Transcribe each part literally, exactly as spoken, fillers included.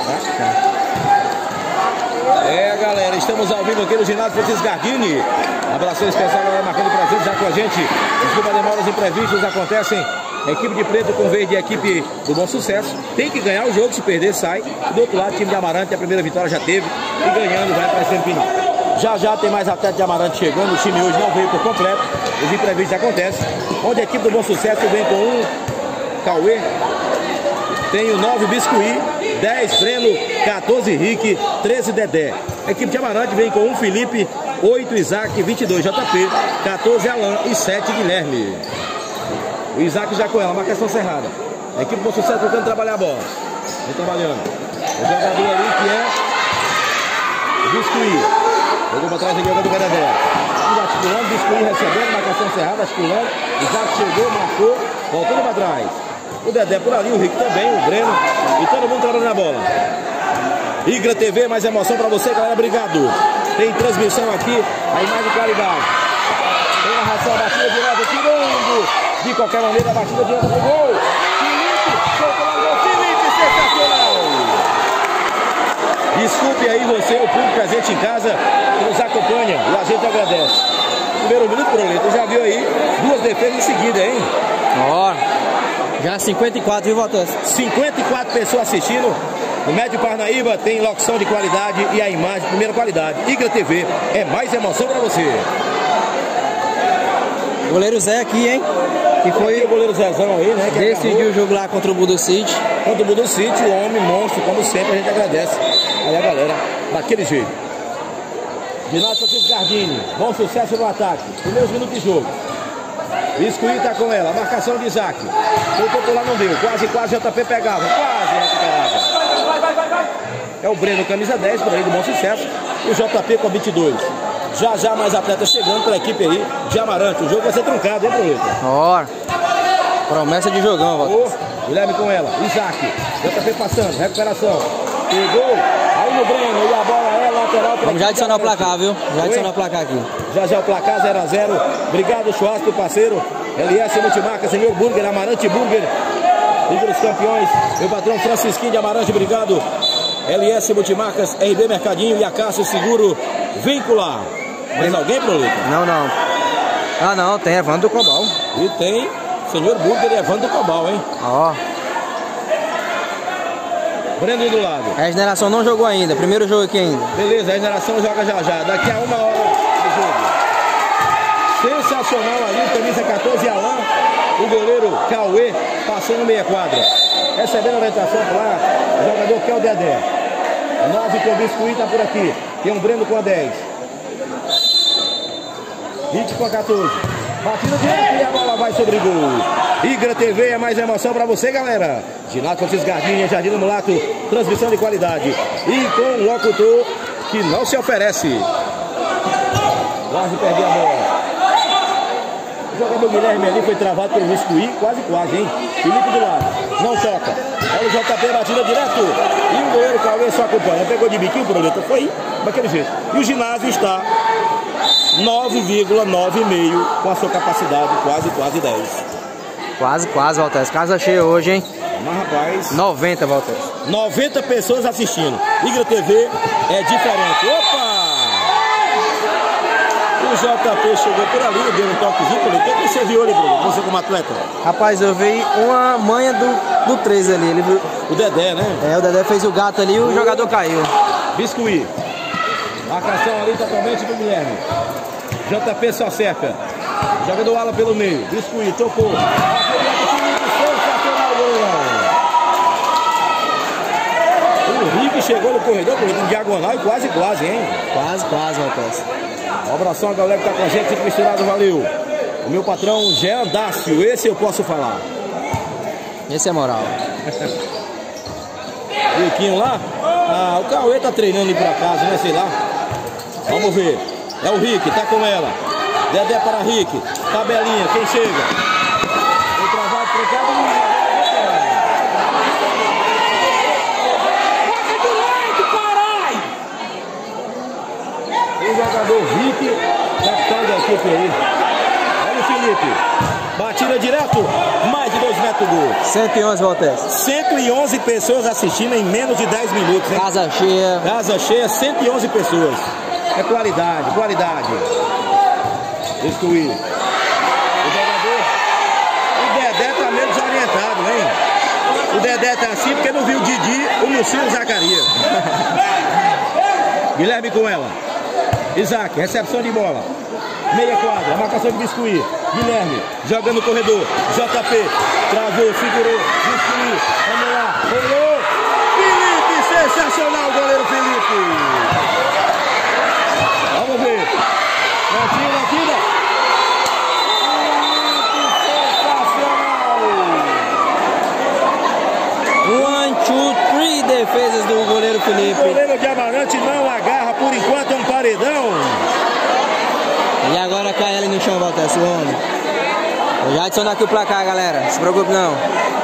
É, galera, estamos ao vivo aqui no ginásio Francisco Gardini. Abração especial, galera, marcando presente já com a gente. Desculpa demoras, imprevistos acontecem. Equipe de preto com verde e equipe do Bom Sucesso tem que ganhar o jogo, se perder sai. E do outro lado, time de Amarante, a primeira vitória já teve. E ganhando vai para a semifinal. Já já tem mais atleta de Amarante chegando. O time hoje não veio por completo. Os imprevistos acontecem. Onde a equipe do Bom Sucesso vem com um Cauê, tem o nove Biscuit, dez Breno, quatorze Rick, treze Dedé. A equipe de Amarante vem com um Felipe, oito Isaac, vinte e dois J P, quatorze Alan e sete Guilherme. O Isaac já com ela, marcação cerrada. A equipe do Bom Sucesso tentando trabalhar a bola. Vem trabalhando. O jogador ali que é Biscuit. Jogou para trás aqui o jogador do Vedadero. Articulando, Biscuit recebendo, marcação cerrada, articulando. Isaac chegou, marcou, voltando para trás. O Dedé por ali, o Rick também, o Breno. E todo mundo trabalhando na bola. Igra T V, mais emoção para você, galera. Obrigado. Tem transmissão aqui, a imagem de qualidade. Tem narração, batida de lado, tirando. De qualquer maneira, a batida de lado pro gol. Felipe, soltou lá o gol. Felipe, sensacional. Desculpe aí você, o público presente em casa, que nos acompanha. E a gente agradece. Primeiro minuto, Proleto. Já viu aí duas defesas em seguida, hein? Ó. Já cinquenta e quatro, viu, Valters? cinquenta e quatro pessoas assistindo. No Médio Parnaíba tem locução de qualidade e a imagem de primeira qualidade. Igra T V é mais emoção pra você. Goleiro Zé aqui, hein? Que foi o goleiro Zezão aí, né? Que decidiu agarrou o jogo lá contra o Budo City. Contra o Budo City, o homem monstro, como sempre, a gente agradece. Aí a galera, daquele jeito. Ginásio Francisco Gardini, Bom Sucesso no ataque. Primeiros minutos de jogo. Biscuit tá com ela, a marcação de Isaac. Voltou por lá, não deu. Quase, quase J P pegava. Quase recuperava. É o Breno, camisa dez, por aí do Bom Sucesso. E o J P com a vinte e dois. Já já mais atletas chegando pela equipe aí de Amarante. O jogo vai ser truncado, hein, Proleta? Ó, promessa de jogão, Valters. Oh, Guilherme com ela, Isaac. J P passando, recuperação. Pegou, aí no Breno, e a bola é lateral. Vamos já adicionar o placar, viu? Já adicionar o placar aqui. Já já o placar zero a zero. Obrigado, churrasco, parceiro. L S Multimarca, senhor Burger, Amarante Burger. Liga dos Campeões. Meu patrão Francisquinho de Amarante, obrigado. L S Multimarcas, R B Mercadinho e a Cássio Seguro Vincular. Mais alguém, Proleta? Não, não. Ah, não, tem Evandro do Cobal. E tem senhor Burger e Evandro do Cobal, hein? Ó. Breno do lado. A Regeneração não jogou ainda, primeiro jogo aqui ainda. Beleza, a Regeneração joga já já, daqui a uma hora de jogo. Sensacional ali, camisa quatorze, Alan. O goleiro Cauê passou no meia quadra. Recebendo a orientação por lá, o jogador que é o Dedé. nove com o Biscuit tá por aqui. Tem um Breno com a dez. vinte com a quatorze. Batida direto e a bola vai sobre o gol. Igra T V é mais emoção pra você, galera. Ginásio Francisco Gardini, Jardim do Mulato, transmissão de qualidade. E com um locutor que não se oferece. Quase perdi a bola. O jogador Guilherme ali foi travado pelo Biscuit, quase quase, hein? Felipe do lado, não toca. Olha o J P, batida direto. E o goleiro Cauê só acompanha. Pegou de biquinho, Proleta, foi daquele jeito. E o ginásio está nove vírgula nove meio com a sua capacidade, quase, quase dez. Quase, quase, Valters. Casa cheia hoje, hein? Mas, rapaz... noventa, Valters. noventa pessoas assistindo. Igra T V é diferente. Opa! O J P chegou por ali, deu um toquezinho. O que você viu ali, Bruno? Você como atleta? Rapaz, eu vi uma manha do, do três ali. Ele viu... O Dedé, né? É, o Dedé fez o gato ali e o jogador caiu. Biscuit. Marcação ali totalmente do Guilherme. J P só cerca. Jogador ala pelo meio. Biscuit, tocou. O Rick chegou no corredor, no diagonal e quase, quase, hein? Quase, quase, Valters. Um abração a galera que tá com a gente, sempre misturado, valeu. O meu patrão Jean Dácio, esse eu posso falar. Esse é moral. Riquinho lá? Ah, o Cauê tá treinando ali por acaso, né? Sei lá. Vamos ver. É o Rick, tá com ela. Dedé para Rick. Tabelinha, quem chega? Foi travado, trocado. O jogador Rick, capitão da equipe aí. Olha o Felipe. Batida direto. Mais de dois metros quanto gol? cento e onze, Valtez. cento e onze pessoas assistindo em menos de dez minutos, hein? Casa cheia. Casa cheia, cento e onze pessoas. É qualidade, qualidade. Destruir. O jogador, o Dedé tá meio desorientado, hein? O Dedé tá assim porque não viu o Didi, o Luciano Zacarias. Guilherme com ela. Isaac, recepção de bola. Meia quadra, marcação de Biscuit. Guilherme, jogando no corredor. J P, travou, segurou. Biscuit, vamos lá, rolou. Felipe, sensacional o goleiro Felipe. Vamos ver. Latira, latira. One, two, three defesas do goleiro Felipe. O goleiro de Amarante não agarra, por enquanto é um paredão. E agora cai ele no chão, Valtez, o homem. Eu já adiciono aqui o placar, galera. Não se preocupe não.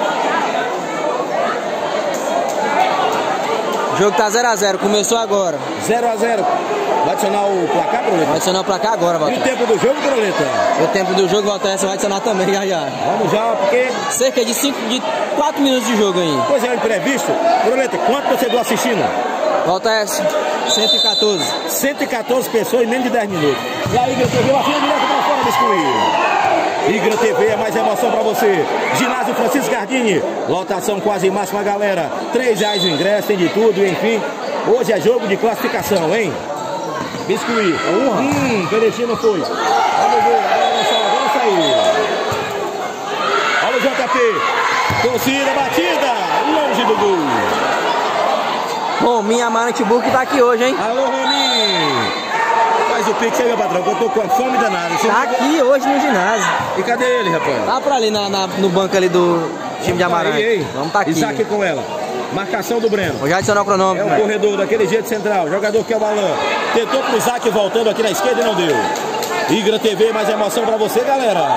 O jogo tá zero a zero, começou agora. zero a zero. Vai adicionar o placar, Proleta? Vai adicionar o placar agora, E Valtez. o tempo do jogo, Proleta? O tempo do jogo, Valtez, vai adicionar também, já já. Vamos já, porque... Cerca de cinco, de quatro minutos de jogo aí. Pois é, o imprevisto. Proleta, quanto torcedor assistindo? Valtez, cento e quatorze. cento e quatorze pessoas em menos de dez minutos. E a Igra T V, batida direto pra fora, Biscuit. Igra T V é mais emoção pra você. Ginásio Francisco Gardini. Lotação quase máxima, galera. três reais o ingresso, tem de tudo, enfim. Hoje é jogo de classificação, hein? Biscuit. Uhum. Hum, Peretina foi. Vamos ver, agora vai sair, agora saiu. Olha o J P. Torcida, batida. Longe do gol. Bom, minha Marantburg tá aqui hoje, hein? Alô, Rominho. Faz o pix aí, meu patrão, que eu tô com a fome danada. Você Tá viu? aqui hoje no ginásio. E cadê ele, rapaz? Tá pra ali na, na- no banco ali do time de Amarante. Aí, hein? Vamos tá aqui. Isaac com ela. Marcação do Breno. Vou já adicionar o É cronômetro. um né? corredor daquele jeito central. Jogador que é o Balan. Tentou pro Isaac voltando aqui na esquerda e não deu. Igra T V, mais emoção pra você, galera.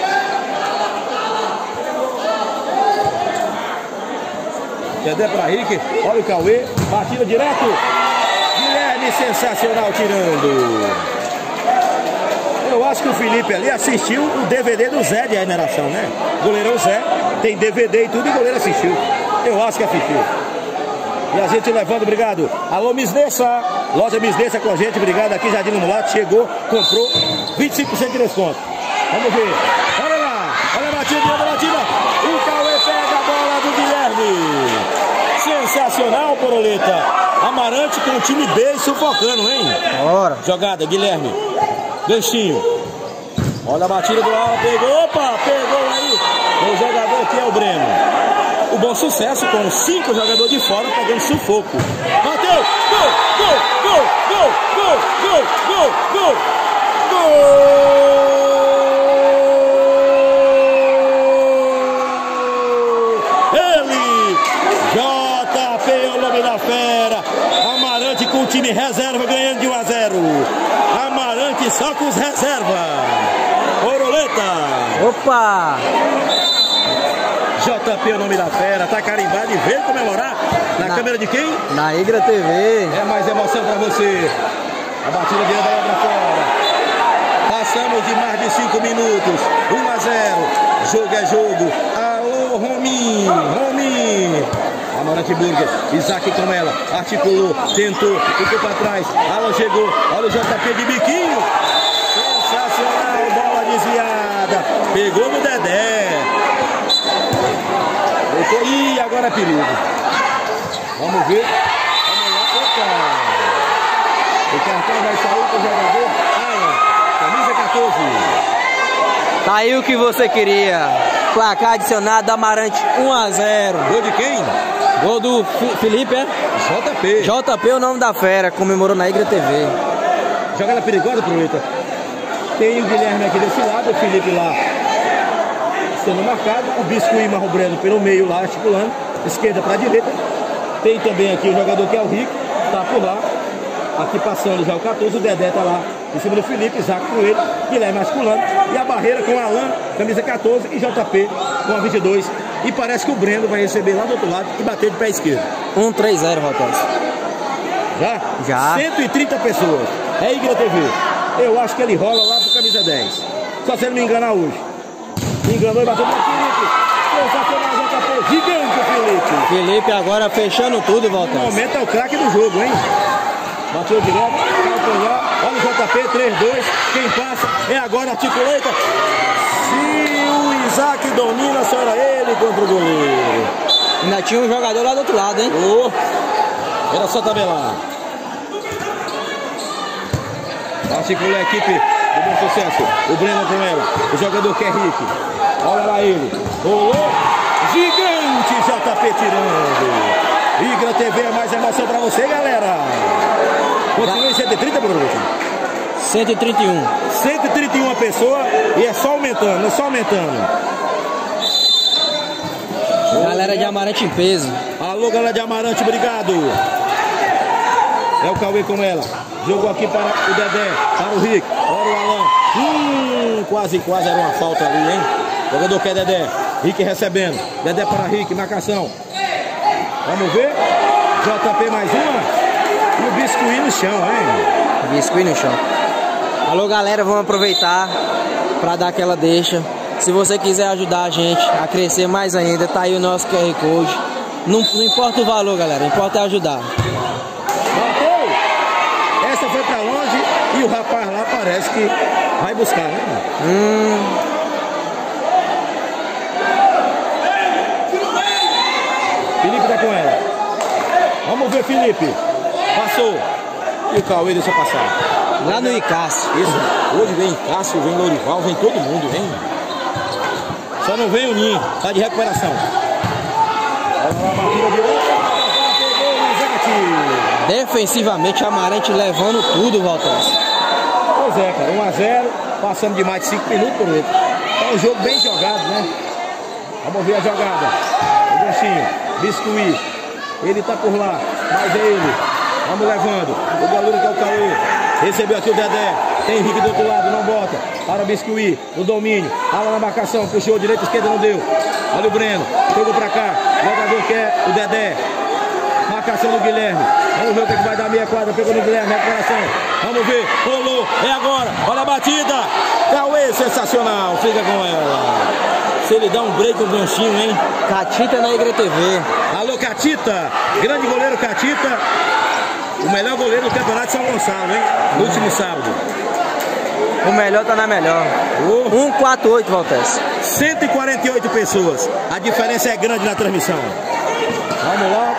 Dedé pra Rick. Olha o Cauê. Batida direto. Guilherme, sensacional, tirando. Eu acho que o Felipe ali assistiu o D V D do Zé de regeneração, né? Goleirão Zé. Tem D V D e tudo e o goleiro assistiu. Eu acho que assistiu. E a gente levando, obrigado. Alô, Misnessa. Loja Misnessa com a gente, obrigado. Aqui, Jardim do Mulato, chegou, comprou. vinte e cinco por cento de desconto. Vamos ver. Olha lá. Olha a batida, olha a batida. O Cauê pega a bola do Guilherme. Sensacional, Poroleta. Amarante com o time B sufocando, hein? Bora. Jogada, Guilherme. Ganchinho. Olha a batida do Ala, pegou, opa, pegou aí. O jogador aqui é o Breno. O Bom Sucesso com cinco jogadores de fora pegando sufoco. Bateu! Gol! Gol! Gol! Gol! Gol! Gol! Gol! Gol! Ele! J P é o nome da fera. Amarante com o time reserva ganhando de um a zero. Amarante só com os reservas. Poroleta! Opa! J P é o nome da fera, tá carimbado e veio comemorar na, Na- câmera de quem? Na Igra T V. É mais emoção pra você. A batida dele vai lá pra fora. Passamos de mais de cinco minutos. um a zero. Jogo é jogo. Alô, Rominho. Rominho. Amarante Burger. Isaac com ela. Articulou. Tentou. Ficou pra trás. Alô, chegou. Olha o J P de biquinho. Sensacional. Bola desviada. Pegou no Dedé. Ih, agora é perigo. Vamos ver. Vamos lá. Opa. O cartão vai sair pro jogador. Alan, camisa quatorze. Tá aí o que você queria. Placar adicionado, Amarante um a zero. Gol de quem? Gol do Fi- Felipe, é? J P. J P, o nome da fera, comemorou na Igra T V. Jogada perigosa, Proleta. Tem o Guilherme aqui desse lado, o Felipe lá sendo marcado, o Biscuit Marro Breno pelo meio lá, articulando, esquerda para direita. Tem também aqui o jogador que é o Rick, tá por lá. Aqui passando já o quatorze, o Dedé tá lá em cima do Felipe, Isaac com ele, Guilherme articulando. E a barreira com o Alan, camisa quatorze, e J P com a vinte e dois. E parece que o Breno vai receber lá do outro lado e bater de pé esquerdo. um a zero, Valtez. Já? Já. cento e trinta pessoas. É Igra T V. Eu acho que ele rola lá pro camisa dez. Só se ele me enganar hoje. Me enganou e bateu no Felipe. Sensacional, J P. Gigante, Felipe. Felipe agora fechando tudo, Walter. No momento é o craque do jogo, hein? Bateu direto, calcanhar. Olha o J P, três, dois. Quem passa é agora a Articuleta. Se o Isaac domina, só era ele contra o goleiro. Ainda tinha um jogador lá do outro lado, hein? Oh, era só tabelar. Articula a equipe do Bom Sucesso. O Breno com ela. O jogador que é Rick. Olha lá ele. Rolou. Gigante J P tirando. Igra T V é mais emoção pra você, galera. Continua em cento e trinta, Bruno. cento e trinta e um. cento e trinta e uma pessoas e é só aumentando, é só aumentando. Galera de Amarante em peso. Alô, galera de Amarante, obrigado. É o Cauê com ela. Jogou aqui para o Dedé, para o Rick. Olha o Alan. Hum, quase, quase era uma falta ali, hein? Jogador que é Dedé. Rick recebendo. Dedé para Rick, marcação. Vamos ver. J P mais uma. E o biscuit no chão, hein? Biscuit no chão. Alô, galera, vamos aproveitar para dar aquela deixa. Se você quiser ajudar a gente a crescer mais ainda, tá aí o nosso Q R Code. Não, não importa o valor, galera, importa é ajudar. Bateu! Essa foi pra longe e o rapaz lá parece que vai buscar, né? Hum. Felipe tá com ela. Vamos ver, Felipe. Passou. E o Cauê deixa passar. Lá no Icácio. Isso. Hoje vem Cássio, vem Lorival, vem todo mundo, vem. Só não vem o Ninho, tá de recuperação. Defensivamente, Amarante levando tudo, Walter. Pois é, cara, um a zero, passando de mais de cinco minutos por ele. É um jogo bem jogado, né? Vamos ver a jogada. O ganchinho, Biscuit. Ele tá por lá, mas é ele. Vamos levando. O goleiro que é o Cauê. Recebeu aqui o Dedé. Tem Henrique do outro lado, não bota. Para o Biscuit, o domínio. Ala na marcação, puxou direita, esquerda, não deu. Olha o Breno, pegou pra cá. Jogador que é o Dedé. Marcação do Guilherme. Vamos ver o que, é que vai dar meia quadra. Pegou no Guilherme, recuperação. Vamos ver, rolou, é agora. Olha a batida. Cauê, sensacional. Fica com ela. Se ele dá um break, um ganchinho, hein? Catita na Igra T V. Alô, Catita. Grande goleiro Catita. O melhor goleiro do campeonato de São Gonçalo, hein? No último sábado. O melhor tá na melhor. Oh. cento e quarenta e oito, Walter. cento e quarenta e oito pessoas. A diferença é grande na transmissão. Vamos lá.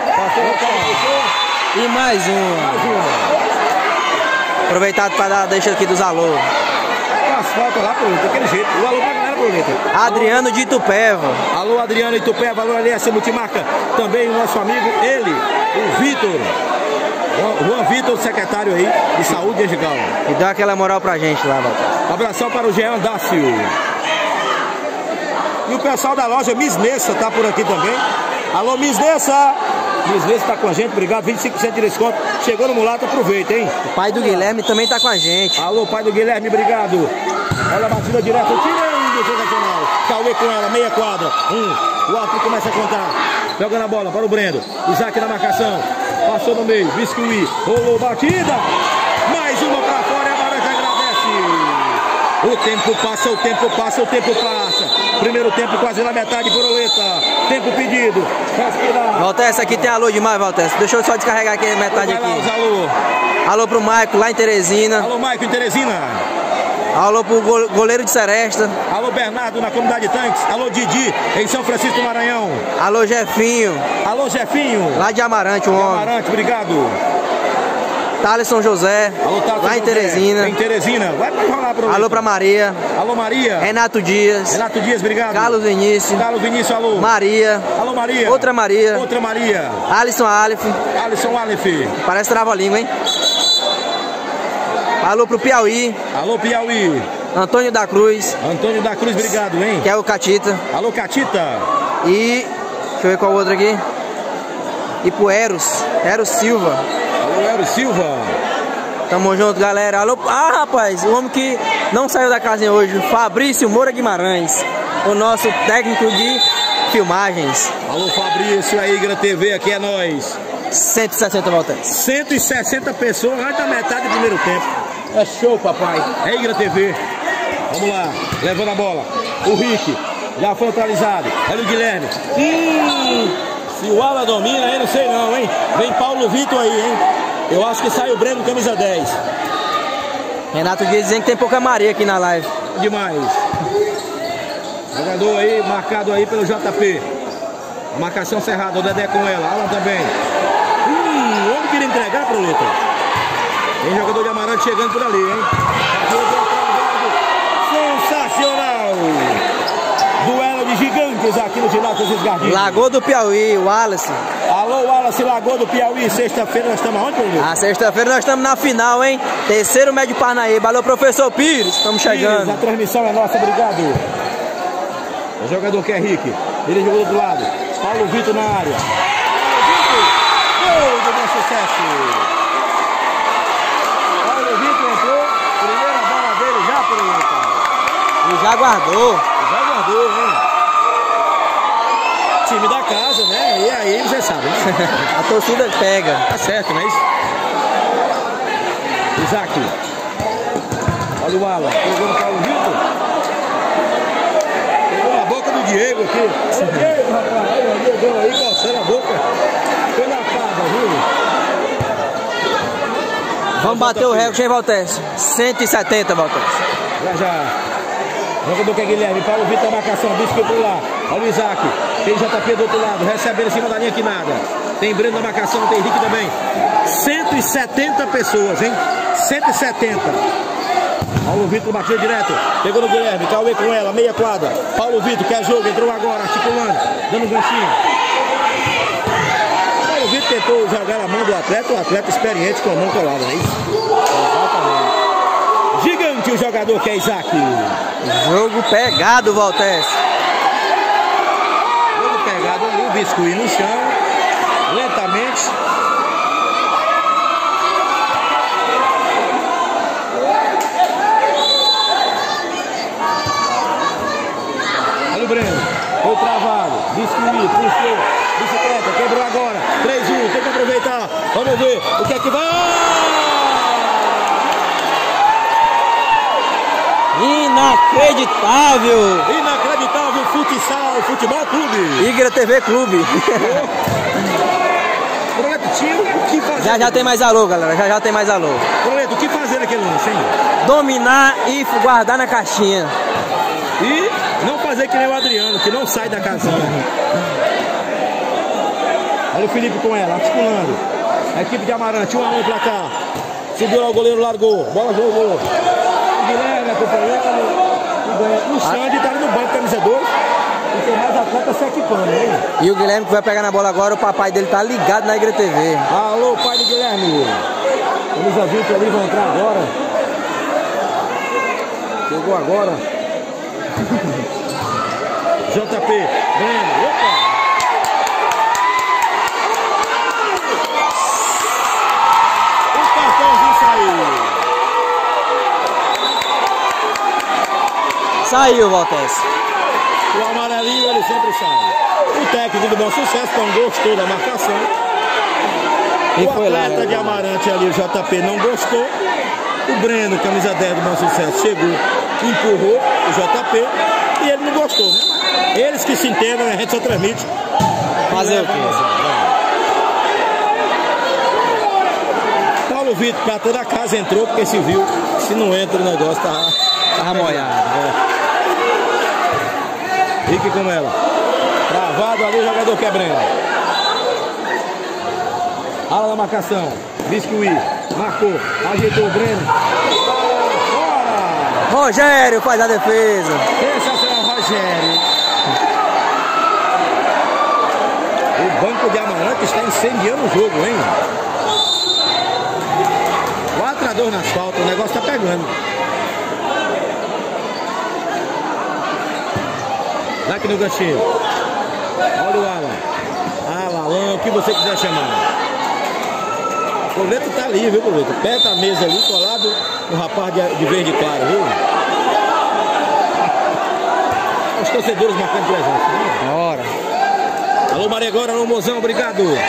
E mais um. Mais uma. Aproveitado para dar a deixa aqui dos alô. As faltas lá pro daquele jeito. O alô pra galera, Bruneta. Adriano de Itupeva. Alô, Adriano de Itupeva. Alô, L S Multimarca. Também o nosso amigo, ele, o Vitor. Juan Vitor, secretário aí de saúde, Egigal. E dá aquela moral pra gente lá, Walter. Abração para o Jean Dácio. E o pessoal da loja Miss Nessa tá por aqui também. Alô, Miss Nessa. Miss Nessa tá com a gente, obrigado. vinte e cinco por cento de desconto. Chegou no Mulato, aproveita, hein? O pai do Guilherme também tá com a gente. Alô, pai do Guilherme, obrigado. Olha a batida direta, tirando, sensacional. Cauê com ela, meia quadra. Um, o árbitro começa a contar. Jogando a bola para o Brendo. Isaac na marcação. Passou no meio, Biscuit, rolou batida, mais uma pra fora e a Amarante agradece. O tempo passa, o tempo passa, o tempo passa. Primeiro tempo quase na metade, Boroleta. Tempo pedido, respirar. Walter, essa aqui tem alô demais, Walter. Deixa eu só descarregar aqui a metade Vai lá, aqui. os alô. Alô pro Maico, lá em Teresina. Alô, Maico em Teresina. Alô pro goleiro de Seresta. Alô, Bernardo na comunidade Tanques. Alô, Didi em São Francisco do Maranhão. Alô, Jefinho. Alô, Jefinho. Lá de Amarante, um de homem. Amarante, obrigado. Thaleson José. Alô, Thaleson lá em José, Teresina. Em Teresina. Vai pra rolar pro Alô pra Maria. Alô, Maria. Renato Dias. Renato Dias, obrigado. Carlos Vinícius. Carlos Vinícius, alô. Maria. Alô, Maria. Outra Maria. Outra Maria. Alisson Aleph. Alisson Aleph. Parece trava-língua, hein? Alô pro Piauí. Alô, Piauí. Antônio da Cruz. Antônio da Cruz, obrigado, hein? Que é o Catita. Alô, Catita. E... deixa eu ver qual outro aqui. E pro Eros. Eros Silva. Alô, Eros Silva. Tamo junto, galera. Alô... ah, rapaz, o homem que não saiu da casinha hoje. Fabrício Moura Guimarães. O nosso técnico de filmagens. Alô, Fabrício, aí, Igra T V, aqui é nós. cento e sessenta voltas. cento e sessenta pessoas, antes da metade do primeiro tempo. É show, papai. É Igra T V. Vamos lá, levando a bola. O Rick. Já foi neutralizado. Olha o Guilherme. Hum, se o Ala domina aí, não sei não, hein? Vem Paulo Vitor aí, hein? Eu acho que sai o Breno, camisa dez. Renato Dias dizendo que tem pouca Maria aqui na live. Demais. Jogador aí, marcado aí pelo J P. A marcação cerrada, o Dedé com ela. Alan também. Hum, onde queria entregar, Proleta? Tem jogador de Amarante chegando por ali, hein? Sensacional! Duelo de gigantes aqui no ginásio dos Gardinhos. Lagoa do Piauí, o Wallace. Alô, Wallace, Lagoa do Piauí. Sexta-feira nós estamos aonde, Proleta? A sexta-feira nós estamos na final, hein? Terceiro Médio Parnaíba. Alô, professor Pires, estamos chegando. Pires, a transmissão é nossa, obrigado. O jogador que é Henrique. Ele jogou do outro lado. Paulo Vitor na área. Paulo Vitor! Gol do bom sucesso! Paulo Vitor entrou. Primeira bola dele já, por aí, cara. E já guardou. Já guardou, hein? Time da casa, né? E aí você sabe, né? A torcida pega. Tá certo, não é isso? Isaac. Olha o Alan. Pegou no Paulo Vitor. Pegou na boca do Diego aqui. Ô Diego, rapaz. Olha o Diego aí, coçando a boca. Foi na casa, viu? Vamos bater o recorde, hein, Valtércio? cento e setenta, Valtércio. Já, já. Jogador que é Guilherme. Paulo Vitor a marcação. Bispo por lá. Olha o Isaac. Tem J P do outro lado. Recebendo em cima da linha que nada. Tem Breno na marcação. Tem Henrique também. cento e setenta pessoas, hein? cento e setenta. Paulo Vitor bateu direto. Pegou no Guilherme. Cauê com ela. Meia quadra. Paulo Vitor quer jogo. Entrou agora. Articulando. Dando um ganchinho. Paulo Vitor tentou jogar a mão do atleta. O atleta experiente com a mão colada, não é isso? Exatamente. Gigante o jogador que é Isaac. Jogo pegado, Valtércio. Jogo pegado ali. O biscuit no chão. Lentamente. Olha o Breno. Foi travado. Biscuit, puxou. Bicicleta, quebrou agora. três a um, tem que aproveitar. Vamos ver o que é que vai. Inacreditável! Inacreditável futsal, futebol clube. Igra T V Clube. Proleto, tinha o que fazer. Já já tem mais alô, galera. Já já tem mais alô. Proleto, o que fazer naquele lance, hein? Dominar e guardar na caixinha. E não fazer que nem o Adriano, que não sai da casinha. Olha o Felipe com ela, articulando. A equipe de Amarante, um a um placar. Segura o goleiro, largou. Bola jogou. O Guilherme acompanhando. O Xande tá ali no banco, camisa dois. E tem mais atletas se equipando, hein? E o Guilherme que vai pegar na bola agora, o papai dele tá ligado na Igra T V. Alô, pai do Guilherme. Camisa vinte ali, vão entrar agora. Chegou agora. J P, Breno, opa! O cartãozinho saiu. Saiu, Valtércio. O amarelinho ele sempre sai. O técnico do Bom Sucesso não gostou da marcação. E o foi atleta lá, né? de Amarante ali, o J P, não gostou. O Breno, camisa dez do Bom Sucesso, chegou, empurrou o J P e ele não gostou, né? Eles que se entendam, a gente só transmite. Fazer o quê? Paulo Vitor, pra toda a casa entrou, porque se viu, se não entra o negócio tá, Tava molhado. É. Rick com ela. Travado ali o jogador que é Breno. Ala na marcação. Biscuit. Marcou. Ajeitou o Breno. Bora! Rogério faz a defesa. Sensacional, Rogério. O banco de Amarante está incendiando o jogo, hein? quatro a dois nas faltas. O negócio tá pegando. Lá aqui no ganchinho. Olha o Alan. Alan, Alan, o que você quiser chamar. O Boleto tá ali, viu, Boleto? Perto da mesa ali, colado o rapaz de, de verde claro, viu? Os torcedores marcando presença. Né? Bora. Alô, Maria agora, alô, Mozão, obrigado. Oi,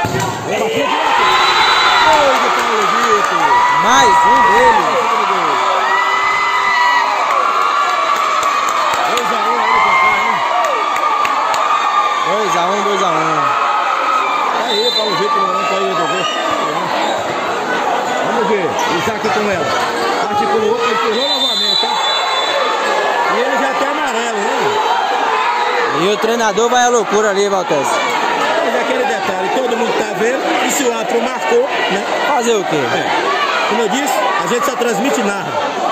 do Paulo Vitor. Mais um dele. dois a um aí no placar, hein? Isaac com ela. Articulou, empurrou novamente, tá? E ele já tem amarelo, né? E o treinador vai à loucura ali, Valtez. Mas é aquele detalhe, todo mundo tá vendo. E se o árbitro marcou, né? Fazer o quê? É. Como eu disse, a gente só transmite e narra.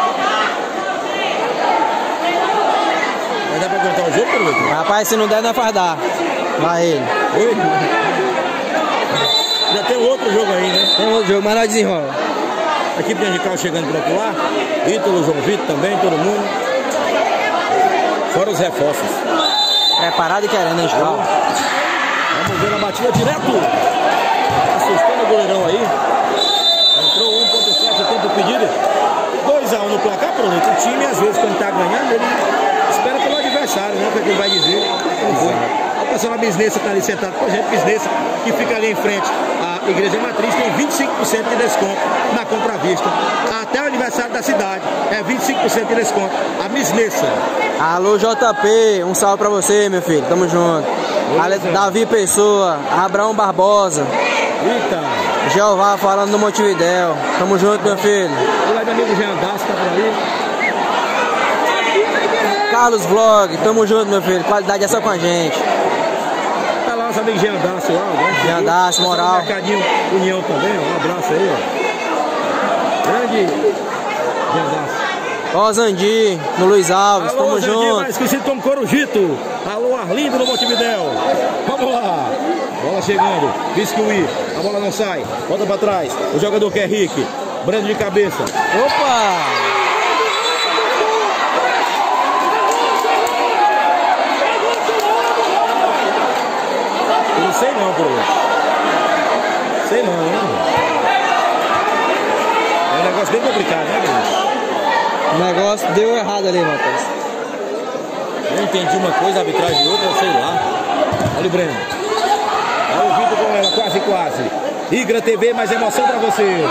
Vai dar pra contar o jogo, Carlos? Rapaz, se não der, não faz dar. Vai ele. Oi? Já tem um outro jogo aí, né? Tem outro jogo, mas nós desenrola. A equipe de Angical chegando por lá. Ítalo, João Vitor também, todo mundo. Fora os reforços. Preparado e querendo, Angical. Vamos ver a batida direto. Assustando o goleirão aí. Entrou um ponto sete, o tempo pedido. dois a um no placar, pronto. O time, às vezes, quando tá ganhando, ele espera pelo adversário, né? O que ele vai dizer. Não foi. A pessoa Bisnessa tá ali sentado com a gente. Bisnessa, que fica ali em frente à Igreja Matriz, tem vinte e cinco por cento de desconto na compra à vista. Até o aniversário da cidade é vinte e cinco por cento de desconto. A Bisnessa. Alô, J P, um salve pra você, meu filho. Tamo junto. Ale... Davi Pessoa, Abraão Barbosa. Eita. Jeová falando no Montevidéu. Tamo junto, meu filho. O lado do amigo Jean Daço tá por ali. Carlos Vlog, tamo junto, meu filho. Qualidade é só com a gente. Tá lá nosso amigo Jean Daço lá. Jean Daço, moral. Mercadinho União também, ó. Um abraço aí, ó. Grande Jean Daço. Ó, Zandi, no Luiz Alves, Alô, tamo Zandi, junto. mais conhecido como Corujito. Alô, Arlindo no Montevidéu. Vamos lá. Bola chegando. Biscuit. A bola não sai. Volta pra trás. O jogador que é Rick. Brando de cabeça. Opa! Eu não sei não, por Sei não, hein? É um negócio bem complicado, né, Bruno? O negócio deu errado ali, Matheus. Eu entendi uma coisa, a arbitragem de outra, eu sei lá. Olha o Breno. Olha o Vitor com ela, quase, quase. Igra T V, mais emoção pra você.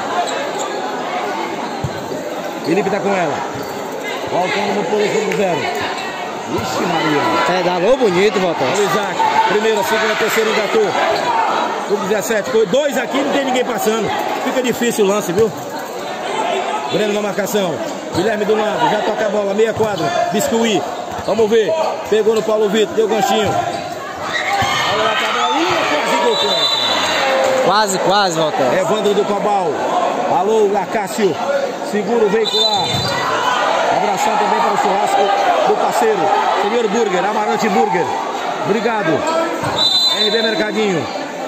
Felipe tá com ela. Voltando no pulo do zero. Ixi, Maria. É, dalou bonito, Matheus. Olha o Isaac. Primeira, segunda, terceira, engatou. Sub dezessete. Foi dois aqui, não tem ninguém passando. Fica difícil o lance, viu? Breno na marcação. Guilherme do lado, já toca a bola, meia quadra. Biscuit. Vamos ver. Pegou no Paulo Vitor, deu ganchinho. Olha lá a bolinha, quase gol contra. Quase, quase, Matheus. Evandro do Cabal. Alô, Lacácio. Segura o veicular. Abração também para o churrasco do parceiro. Senhor Burger, Amarante Burger. Obrigado. R B Mercadinho.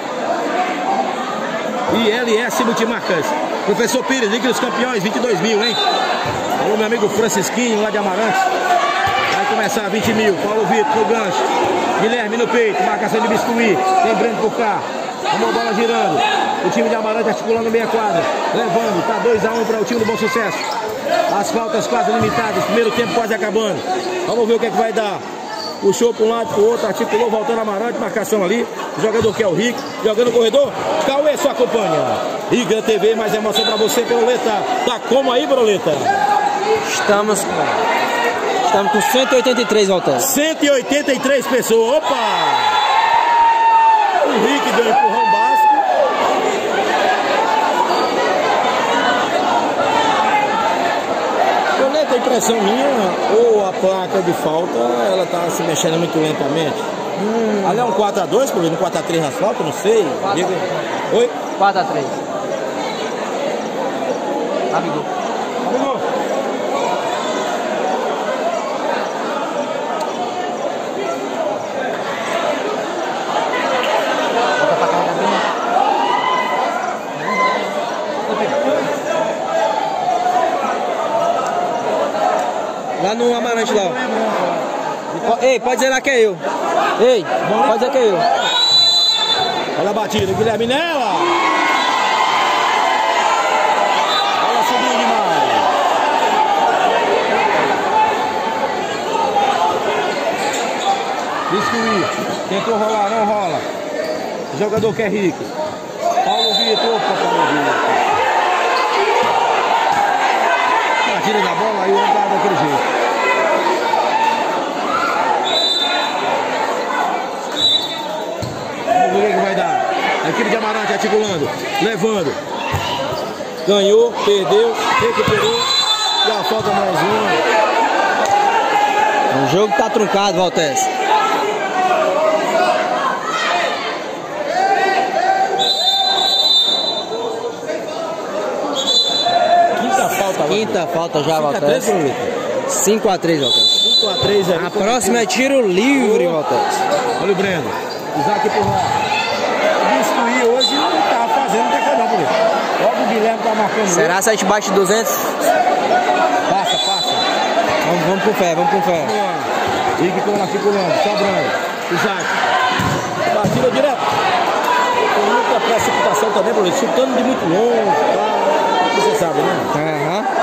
E L S Multimarcas. Professor Pires, Liga dos Campeões, vinte e dois mil, hein? Alô, meu amigo Francisquinho, lá de Amarante. Vai começar vinte mil. Paulo Vitor no gancho. Guilherme no peito. Marcação de Biscuit. Tem Breno por cá. Uma bola girando. O time de Amarante articulando meia quadra. Levando. Tá dois a um para o time do Bom Sucesso. As faltas quase limitadas. Primeiro tempo quase acabando. Vamos ver o que é que vai dar. Puxou para um lado, para o outro. Articulou, voltando Amarante. Marcação ali. O jogador que é o Rick. Jogando no corredor. Cauê só acompanha. Igra T V, mais emoção para você, Broleta. Tá como aí, Broleta? Estamos... Estamos com cento e oitenta e três, Matheus. cento e oitenta e três pessoas. Opa! O Rick deu um empurrão básico. Broleta, a impressão minha, ou a placa de falta, ela tá se mexendo muito lentamente. Hum. Ali é um quatro a dois, um quatro a três na falta, não sei. Diga. Oi? quatro a três. Amigo. Amigo. Lá no Amarante lá. Ei, pode dizer lá que é eu. Ei, pode dizer que é eu. Olha a batida, Guilherme nela. Ela subiu demais. Biscuit. Tentou rolar, não rola. O jogador que é Rick. Paulo Vitor. Opa, Paulo Vitor. Batida na bola, aí o homem tá daquele jeito. Vamos ver o que vai dar. A equipe de Amarante articulando, levando. ganhou, perdeu, recuperou. E a falta mais uma. O jogo tá truncado, Valtes. Quinta falta, Quinta falta já, Valtes. cinco a três, Valtes. cinco a três aí. A próxima é tiro livre, Valtes. Olha o Breno. Isaac por lá. O Biscuit hoje não tá fazendo, não tem coisa não por isso. Olha o Guilherme tá marcando. Será sete baixo de duzentos? Passa, passa. Vamos, vamos com fé, vamos com fé. Vamos lá. Ig com articulando, sobrando. Isaac. Batida direto. Tem muita precipitação também, por isso. Chutando de muito longe, tá? Você sabe, né? Aham. Uhum.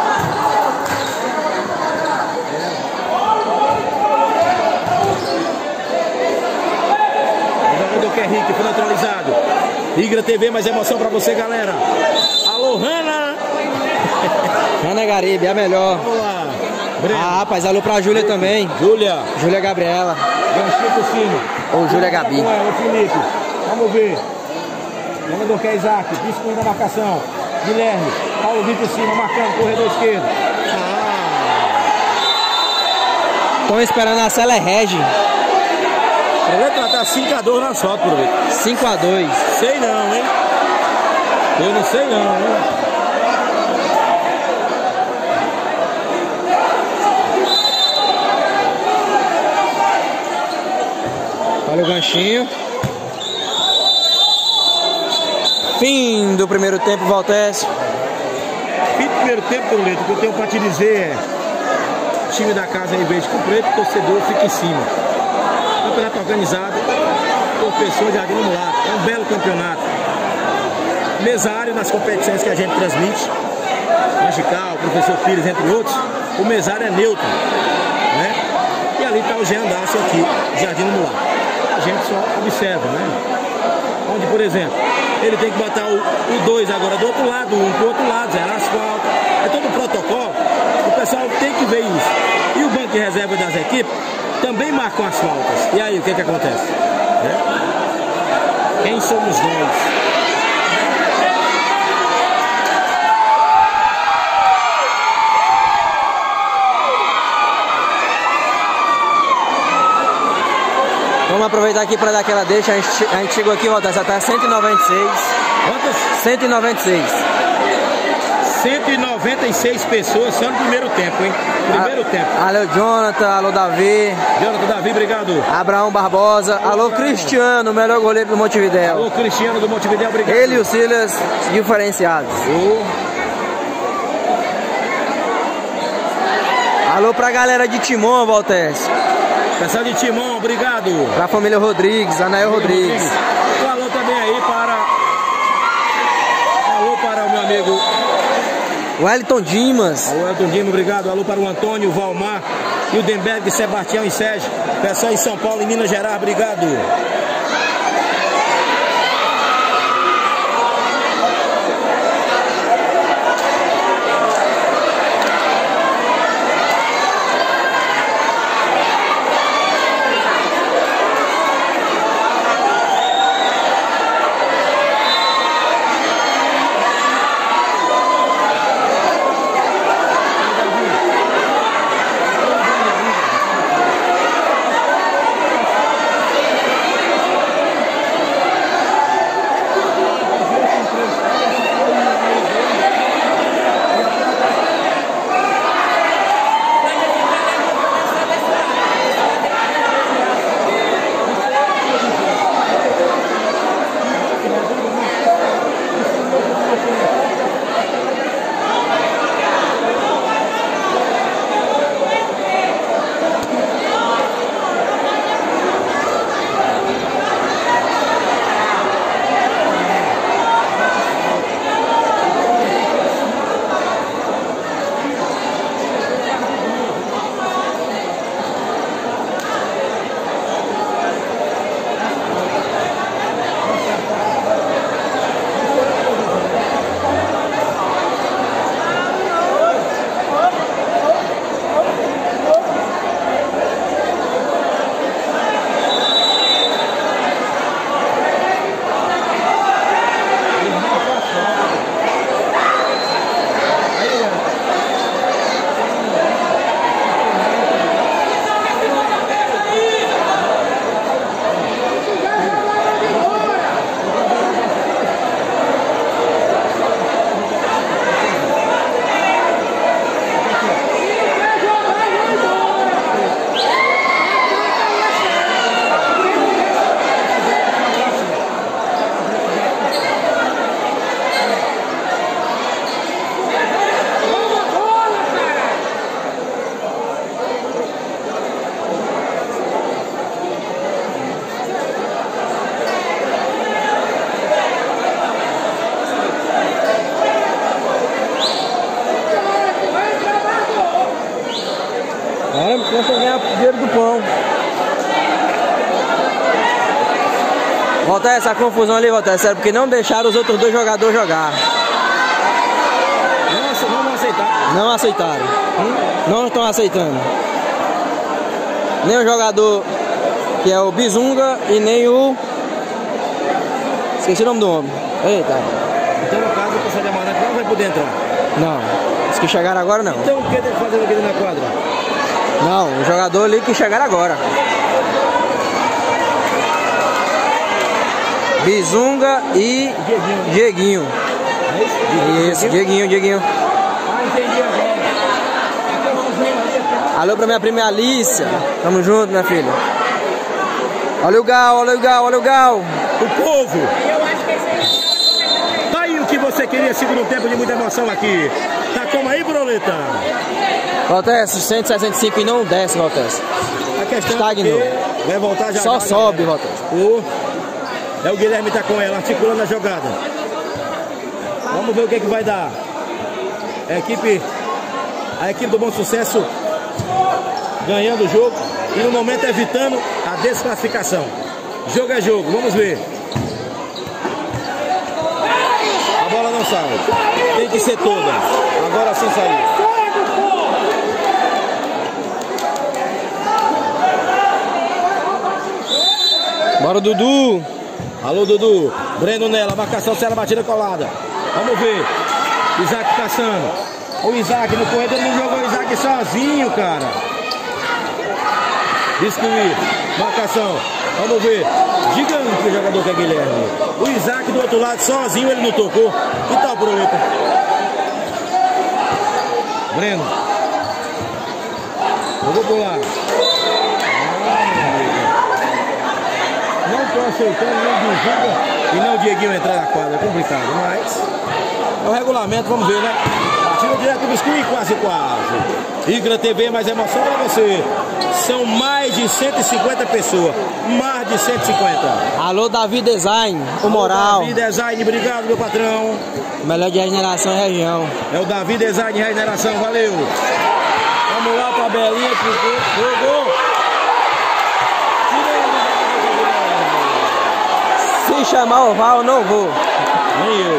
Que é Rick, foi neutralizado. Igra T V, mais emoção pra você, galera. Alô, Hanna. Hanna Garibe, é a melhor. Vamos lá. Breno. Ah, rapaz, alô pra Júlia também. Júlia. Júlia Gabriela. Ganchinho por cima. Ou Júlia Gabi. O Felipe. Vamos ver. Jogador que é Isaac. Bispo da marcação. Guilherme. Paulo Vitor por cima, marcando. Corredor esquerdo. Ah. Estão esperando a Célia Regi. Vai tá cinco a dois na sorte, por ver. cinco a dois. Sei não, hein? Eu não sei não, hein? Olha o ganchinho. Fim do primeiro tempo, Valtes. Fim do primeiro tempo, Toledo, o que eu tenho pra te dizer é: o time da casa, em vez de cumprir, o torcedor fica em cima. Campeonato organizado por pessoas de Jardim Mulato. É um belo campeonato. Mesário nas competições que a gente transmite. Magical, Professor Pires, entre outros. O mesário é neutro, né? E ali está o Jean Dácio aqui, Jardim Mulato. A gente só observa, né? Onde, por exemplo, ele tem que botar o dois agora do outro lado, um pro outro lado, zero asfalto. É todo o protocolo. O pessoal tem que ver isso. E o banco de reserva das equipes também marcam as faltas. E aí, o que que acontece? É? Quem somos nós? Vamos aproveitar aqui para dar aquela deixa. A gente, a gente chegou aqui, Valtes, até cento e noventa e seis. Quantas? cento e noventa e seis. cento e noventa e seis pessoas só no primeiro tempo, hein? Primeiro a, tempo. Alô, Jonathan, alô, Davi. Jonathan, Davi, obrigado. Abraão Barbosa, alô, alô Cristiano, melhor goleiro do Montevidéu. Alô, Cristiano do Montevidéu, obrigado. Ele e o Silas, diferenciados. Oh. Alô pra galera de Timon, Valtes. Pessoal de Timon, obrigado. Pra família Rodrigues, Anael Rodrigues. Rodrigues. Um alô também aí para... Alô para o meu amigo... Wellington Dimas. Alô, Wellington Dimas, obrigado. Alô para o Antônio, o Valmar, e o Denberg, Sebastião e Sérgio. Pessoal em São Paulo e Minas Gerais, obrigado. cheiro do pão. Volta essa confusão ali, volta, é sério, porque não deixaram os outros dois jogadores jogar. Nossa, vamos aceitar. Não aceitaram. Hum? Não estão aceitando. Nem o jogador que é o Bizunga e nem o... Esqueci o nome do homem. Eita. Então no caso o pessoal de Amarante não vai poder entrar. Não. Os que chegaram agora não. Então o que ele fazendo aqui na quadra? Não, o jogador ali que chegaram agora. Bizunga e Dieguinho. Dieguinho. É isso? Isso, Dieguinho, Dieguinho. Ah, entendi agora. Alô pra minha prima Alícia. Tamo junto, minha filha. Olha o Gal, olha o Gal, olha o Gal. O povo. Tá aí o que você queria, segundo tempo de muita emoção aqui. Tá como aí, Broleta? Valtesse, cento e sessenta e cinco e não desce, Valtesse. A questão Estagnou. é que vai voltar já. Só já, sobe, já. Valtesse. O... É o Guilherme tá com ela, articulando a jogada. Vamos ver o que, que vai dar. A equipe, a equipe do Bom Sucesso ganhando o jogo e no momento evitando a desclassificação. Jogo é jogo, vamos ver. A bola não sai. Tem que ser toda. Agora sim saiu. Bora, Dudu. Alô, Dudu. Breno nela, marcação, será batida colada. Vamos ver. Isaac passando. O Isaac no corredor, não jogou o Isaac sozinho, cara. Distribuir. Marcação. Vamos ver. Gigante o jogador que é Guilherme. O Isaac do outro lado, sozinho, ele não tocou. Que tal, Broleta? Breno. Eu vou pular. Não estou aceitando nem o Bizunga e nem o Dieguinho entrar na quadra. É complicado, mas é o regulamento, vamos ver, né? Partida direto do Biscuit, quase, quase. Igra T V, mais emoção para você. São mais de cento e cinquenta pessoas. Mais de cento e cinquenta. Alô, Davi Design, o moral. Davi Design, obrigado, meu patrão. Melhor de regeneração e região. É o Davi Design Regeneração, valeu. Vamos lá, tabelinha, jogou. Se chamar o Val, não vou. Nem eu.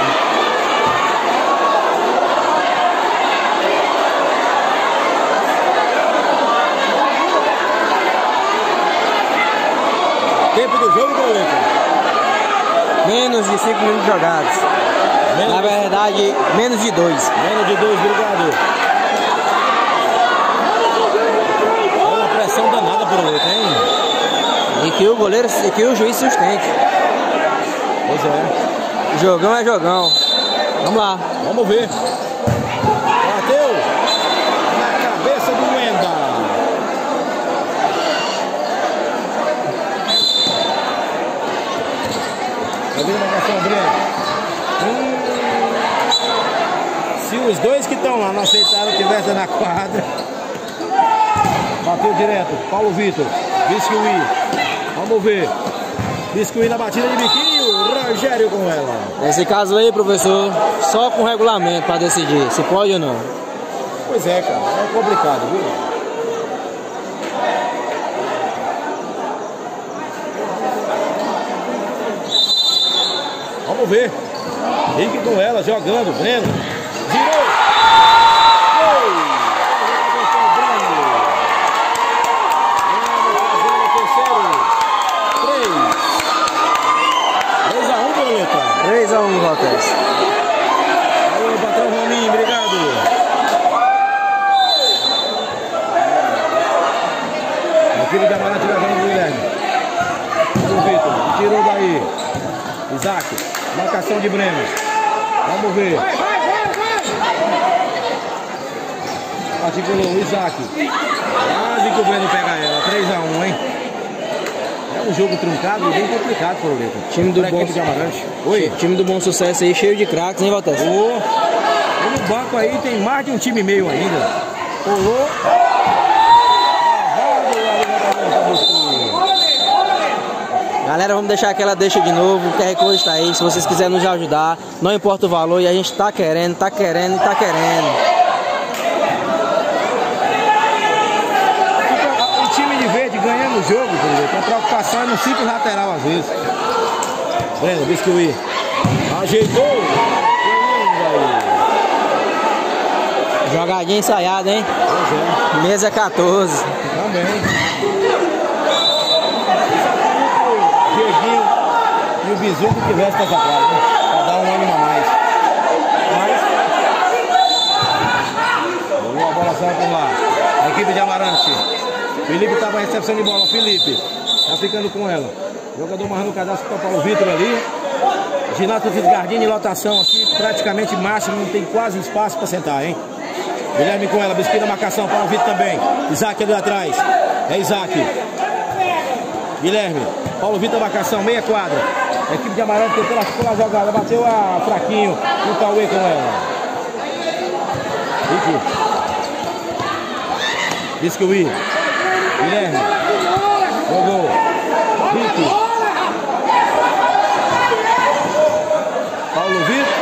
Tempo do jogo, Broleta? Menos de cinco minutos jogados. Menos Na verdade, menos de dois. Menos de dois, obrigado. É uma pressão danada, Broleta, hein? E que o goleiro, e que o juiz sustente. Pois é. Jogão é jogão. Vamos lá. Vamos ver. Bateu na cabeça do Wenda. Tá vendo a marcação, Breno? Hum. Se os dois que estão lá não aceitaram que tivesse na quadra. Bateu direto. Paulo Vitor. Biscuit. Vamos ver. Biscuit na batida de biquinho. Rogério com ela. Nesse caso aí, professor, só com regulamento para decidir se pode ou não. Pois é, cara. É complicado, viu? Vamos ver. Rick com ela, jogando. Breno. Virou. Gol. três a um, Valtesse. Alô, patrão Rominho, obrigado. O filho da Amarante levando o Guilherme. O Vitor, tirou daí. Isaac, marcação de Breno. Vamos ver. Articulou o Isaac. Quase que o Breno pega ela. três a um, hein? É um jogo truncado e bem complicado, Broleta. Time do bom de Amarante. Oi. Time do Bom Sucesso aí, cheio de craques, hein, Valtesse? Oh. E no banco aí tem mais de um time e meio ainda. Pulou. Galera, vamos deixar aquela deixa de novo. O Q R Code está aí. Se vocês quiserem nos ajudar, não importa o valor, e a gente tá querendo, tá querendo, tá querendo. jogo, por exemplo. A preocupação é no simples lateral às vezes. Breno, biscuit. Ajeitou. Jogadinha ensaiada, hein? Pois é. Mesa quatorze. Também. Dieguinho e o Bizu que tivesse pra atrás, né? Pra dar um ânimo a mais. Mas. Boa, a bola sai por lá. A equipe de Amarante. Felipe estava em recepção de bola. Felipe tá ficando com ela. Jogador marrando o cadastro para o Paulo Vitor ali. Ginaldo Fisgardini, lotação aqui, praticamente máximo, não tem quase espaço para sentar, hein? Guilherme com ela, Biscuit na marcação, Paulo Vitor também. Isaac ali atrás. É Isaac. Guilherme, Paulo Vitor na marcação, meia quadra. A equipe de Amarante tentou a jogada, bateu a fraquinho. E o Cauê com ela. Aqui. Biscuit. Guilherme. Jogou. Vitor. Paulo Vitor.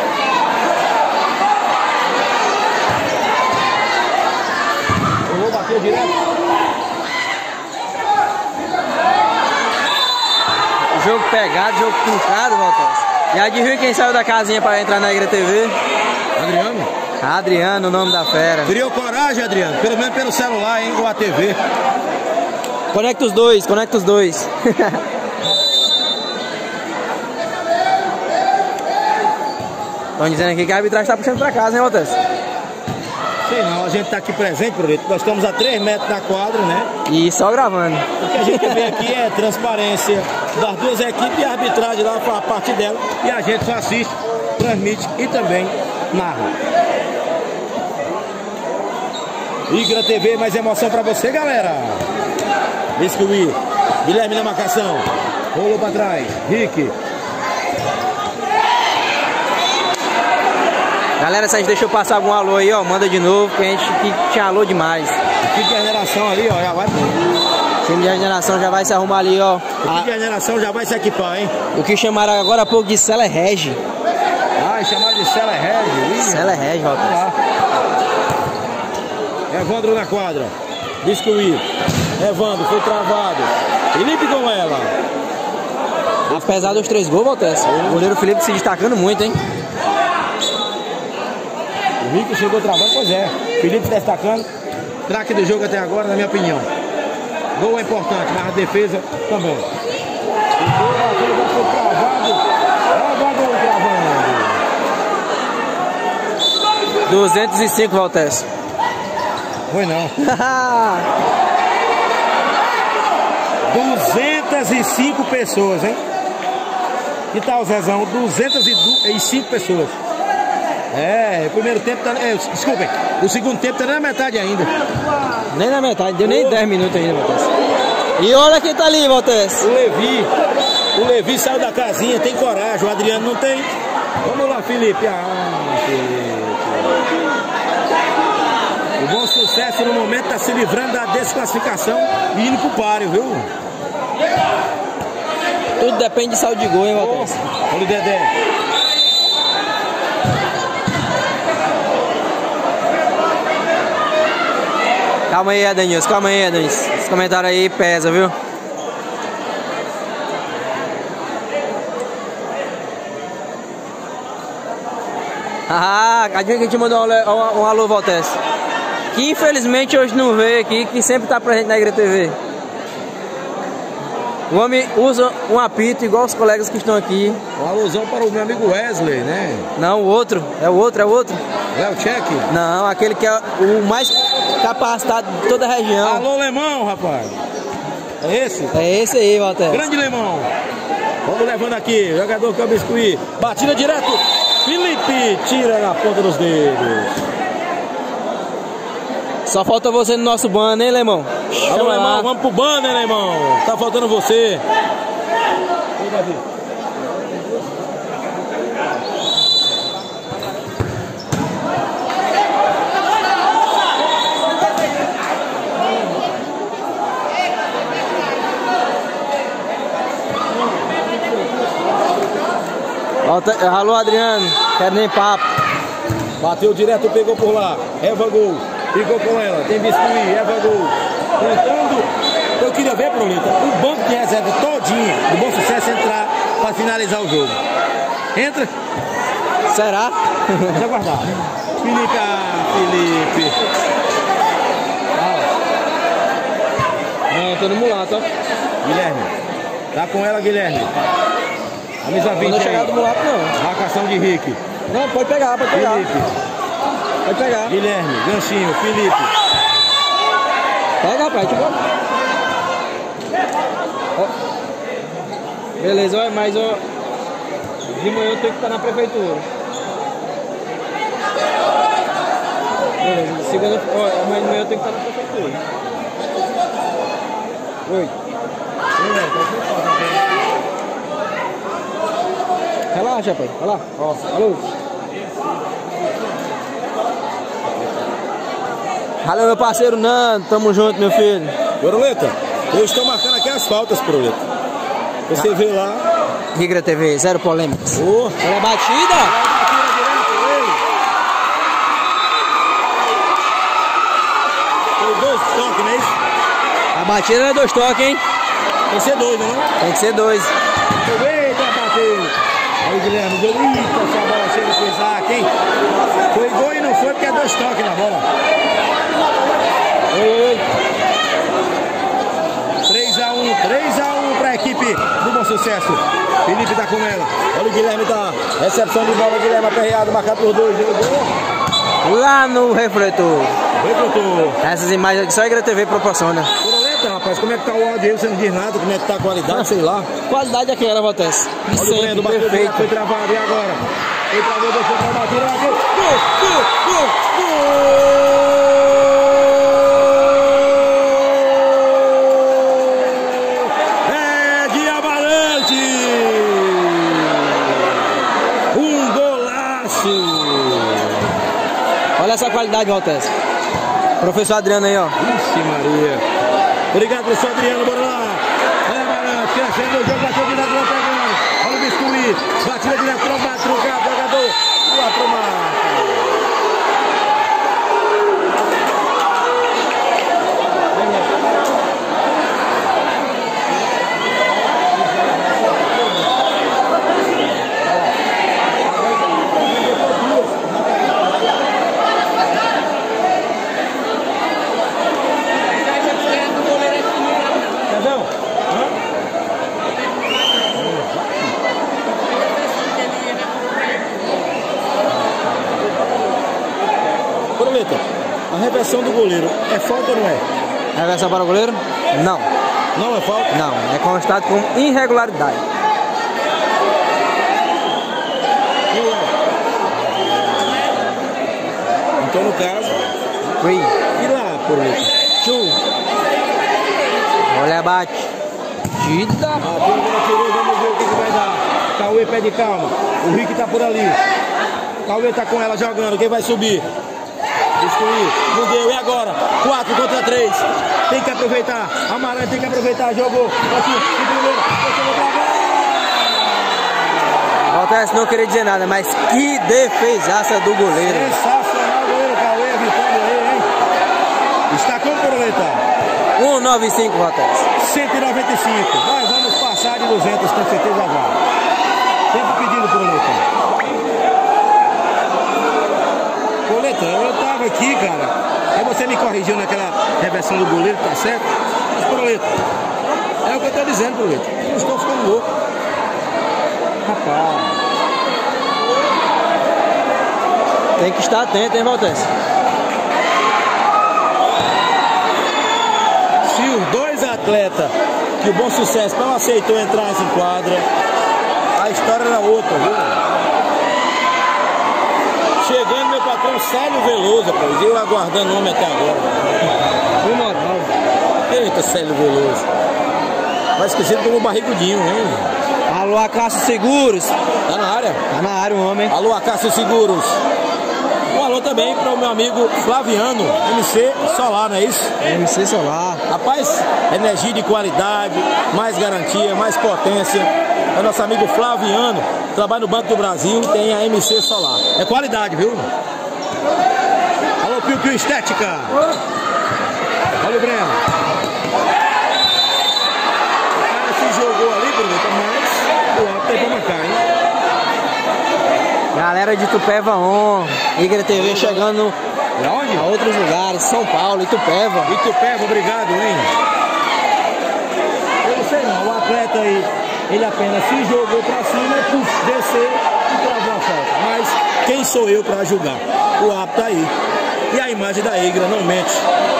Jogou, bateu direto. Jogo pegado, jogo truncado, Valtez. E adivinha quem saiu da casinha para entrar na Igreja T V? Adriano. Adriano, o nome da fera. Criou coragem, Adriano. Pelo menos pelo celular, hein? Ou a T V. Conecta os dois, conecta os dois. Estão dizendo aqui que a arbitragem está puxando para casa, hein, Valtez? Sei não, a gente está aqui presente, Professor. Nós estamos a três metros da quadra, né? E só gravando. O que a gente vê aqui é transparência das duas equipes e a arbitragem lá faz parte dela. E a gente só assiste, transmite e também narra. Igra T V, mais emoção pra você, galera. Biscuit. Guilherme na marcação. Rolou pra trás. Rick. Galera, se a gente deixou passar algum alô aí, ó, manda de novo, que a gente que tinha alô demais. Aqui de regeneração ali, ó, já vai. O time de regeneração já vai se arrumar ali, ó. O time de regeneração já vai se equipar, hein? O que chamaram agora há pouco de Cela Regi. Ah, chamaram de Cela Regi. Cela Regi, Valtez. Vamos lá. Evandro na quadra. Biscuit. Evandro foi travado. Felipe com ela. Apesar dos três gols, Valtez, o goleiro Felipe se destacando muito, hein? O Rico chegou travando, pois é. Felipe destacando. Craque do jogo até agora, na minha opinião. Gol é importante, mas a defesa também. O gol já foi travado. Evandro travando. duzentos e cinco, Valtez. Foi não. duzentas e cinco pessoas, hein? Que tal, Zezão? duzentas e cinco pessoas. É, o primeiro tempo tá... É, desculpem, o segundo tempo tá na metade ainda. Nem na metade, deu nem dez minutos ainda, Valtez. E olha quem tá ali, Valtez. O Levi. O Levi saiu da casinha, tem coragem, o Adriano não tem. Vamos lá, Felipe. Ah, Felipe. O Bom Sucesso no momento tá se livrando da desclassificação e indo pro páreo, viu? Tudo depende de saldo de gol, hein, Valtez? Olha o Dedé. Calma aí, Adenilson, calma aí, Adenilson. Esse comentário aí pesa, viu? Ah, adivinha quem te mandou um, um, um alô, Valtez? Que infelizmente hoje não veio aqui, que sempre tá presente na Igreja T V. O homem usa um apito igual os colegas que estão aqui. Uma alusão para o meu amigo Wesley, né? Não, o outro. É o outro, é o outro. Léo Check? Não, aquele que é o mais capacitado de toda a região. Alô, Lemão, rapaz. É esse? É esse aí, Valtez. Grande Lemão. Vamos levando aqui. Jogador que é o Biscuit. Batida direto. Felipe tira na ponta dos dedos. Só falta você no nosso banner, hein, Lemão? Alô, Lemão, lá. Vamos pro banner, Lemão. Tá faltando você. Oi, Davi. Alô, Adriano. Quero nem papo. Bateu direto, pegou por lá. Eva Gol. Ficou com ela, tem Biscuit, Eva Gol. Tentando Eu queria ver, Proleta, o banco de reserva todinho do Bom Sucesso entrar para finalizar o jogo. Entra. Será? Vamos aguardar. Felipe, ah, Felipe. Não, tô no mulato, ó. Guilherme. Tá com ela, Guilherme. Camisa vinte não chegar do mulato, não. Marcação de Rick. Não, pode pegar, pode pegar. Felipe. Pode pegar. Guilherme, ganchinho, Felipe. Pega, rapaz, tipo. Ó. Beleza, ó, mas ó. De manhã eu tenho que estar na prefeitura. Beleza, segunda, ó, mas de manhã eu tenho que estar na prefeitura. Oi. Relaxa, pai. Olha lá. Ó, alô. Valeu, meu parceiro Nando. Tamo junto, meu filho. Proleta, eu estou marcando aqui as faltas, Proleta. Você ah. vê lá. Rigra T V, zero polêmicas. Oh. Olha a batida. Foi dois toques, não é isso? A batida é dois toques, hein? Tem que ser dois, não? Tem que ser dois. Eita, bateu. Aí, Guilherme, deu. Eita, essa bola chega com o Isaac, hein? Foi gol e não foi porque é dois toques na bola. Oi, oi. três a um, três a um para a equipe do Bom Sucesso. Felipe tá com ela. Olha o Guilherme tá. Recepção de bola, Guilherme aperreado, marcado por dois. Lá no refletor. Refletor. Essas imagens aqui só a Rigra T V proporciona. Proleta, rapaz, como é que tá o áudio aí? Você não diz nada, como é que tá a qualidade, sei lá. Qualidade é aquela, Valtece. Olha o Breno, bateu direto, foi travado, e agora? Ele travou, deixou pra bater, bateu. Gol, gol, gol, gol! É de Amarante! Um golaço! Olha essa qualidade, Valtece. Professor Adriano aí, ó. Ixi, Maria. Obrigado, professor Adriano, bora lá. Olha a Amarante, crescendo o jogo, bateu direto, vai pegando. Olha o Biscuit, batida direto, pro mato, jogador, jogador. Lá pro mato. A reversão do goleiro é falta ou não é? Reversão para o goleiro? Não. Não é falta? Não, é constado como irregularidade. Então, no caso... Ui. E lá, por aí? Tchu. Olha a batida. A bola tirou, vamos ver o que, que vai dar. Cauê pede calma. O Rick tá por ali. Cauê tá com ela jogando. Quem vai subir? Destruir, não deu, e agora? quatro contra três. Tem que aproveitar. Amarante tem que aproveitar. Jogou. Aqui, em primeiro. Valtece, não queria dizer nada, mas que defesaça do goleiro. Sensacional, goleiro Cauê, evitando aí, hein? Está com o Proleta. cento e noventa e cinco, Valtece. cento e noventa e cinco. Nós vamos passar de duzentos, com certeza vai. Sempre pedindo Proleta. Proleta, eu tava aqui, cara. Aí você me corrigiu naquela reversão do goleiro, tá certo? Mas, Proleta, é o que eu tô dizendo, Proleta. Eu não estou ficando louco. Rapaz. Tem que estar atento, hein, Valtece? Se os dois atletas que o Bom Sucesso não aceitou entrar nessa quadra, a história era outra, viu? Chegando meu patrão Célio Veloso, rapaz. Eu aguardando o homem até agora. Imoral. Eita, Célio Veloso. Vai esquecido como barrigudinho, hein? Alô, Acácio Seguros. Tá na área? Tá na área o homem. Alô, Acácio Seguros. Um alô também para o meu amigo Flaviano, M C Solar, não é isso? M C Solar. Rapaz, energia de qualidade, mais garantia, mais potência. É nosso amigo Flaviano, trabalha no Banco do Brasil, tem a M C Solar. É qualidade, viu? Alô, Piu Piu Estética. Olha o Breno. Boroleta, mas o árbitro tem pra marcar, hein? Galera de Itupeva on, Igre T V chegando Aonde? a outros lugares, São Paulo, Itupeva. Itupeva, obrigado, hein? Eu não sei não, o atleta aí, ele apenas se jogou pra cima, puf, desceu e travou a falta. Mas quem sou eu pra julgar? O árbitro tá aí. E a imagem da Igra não mente.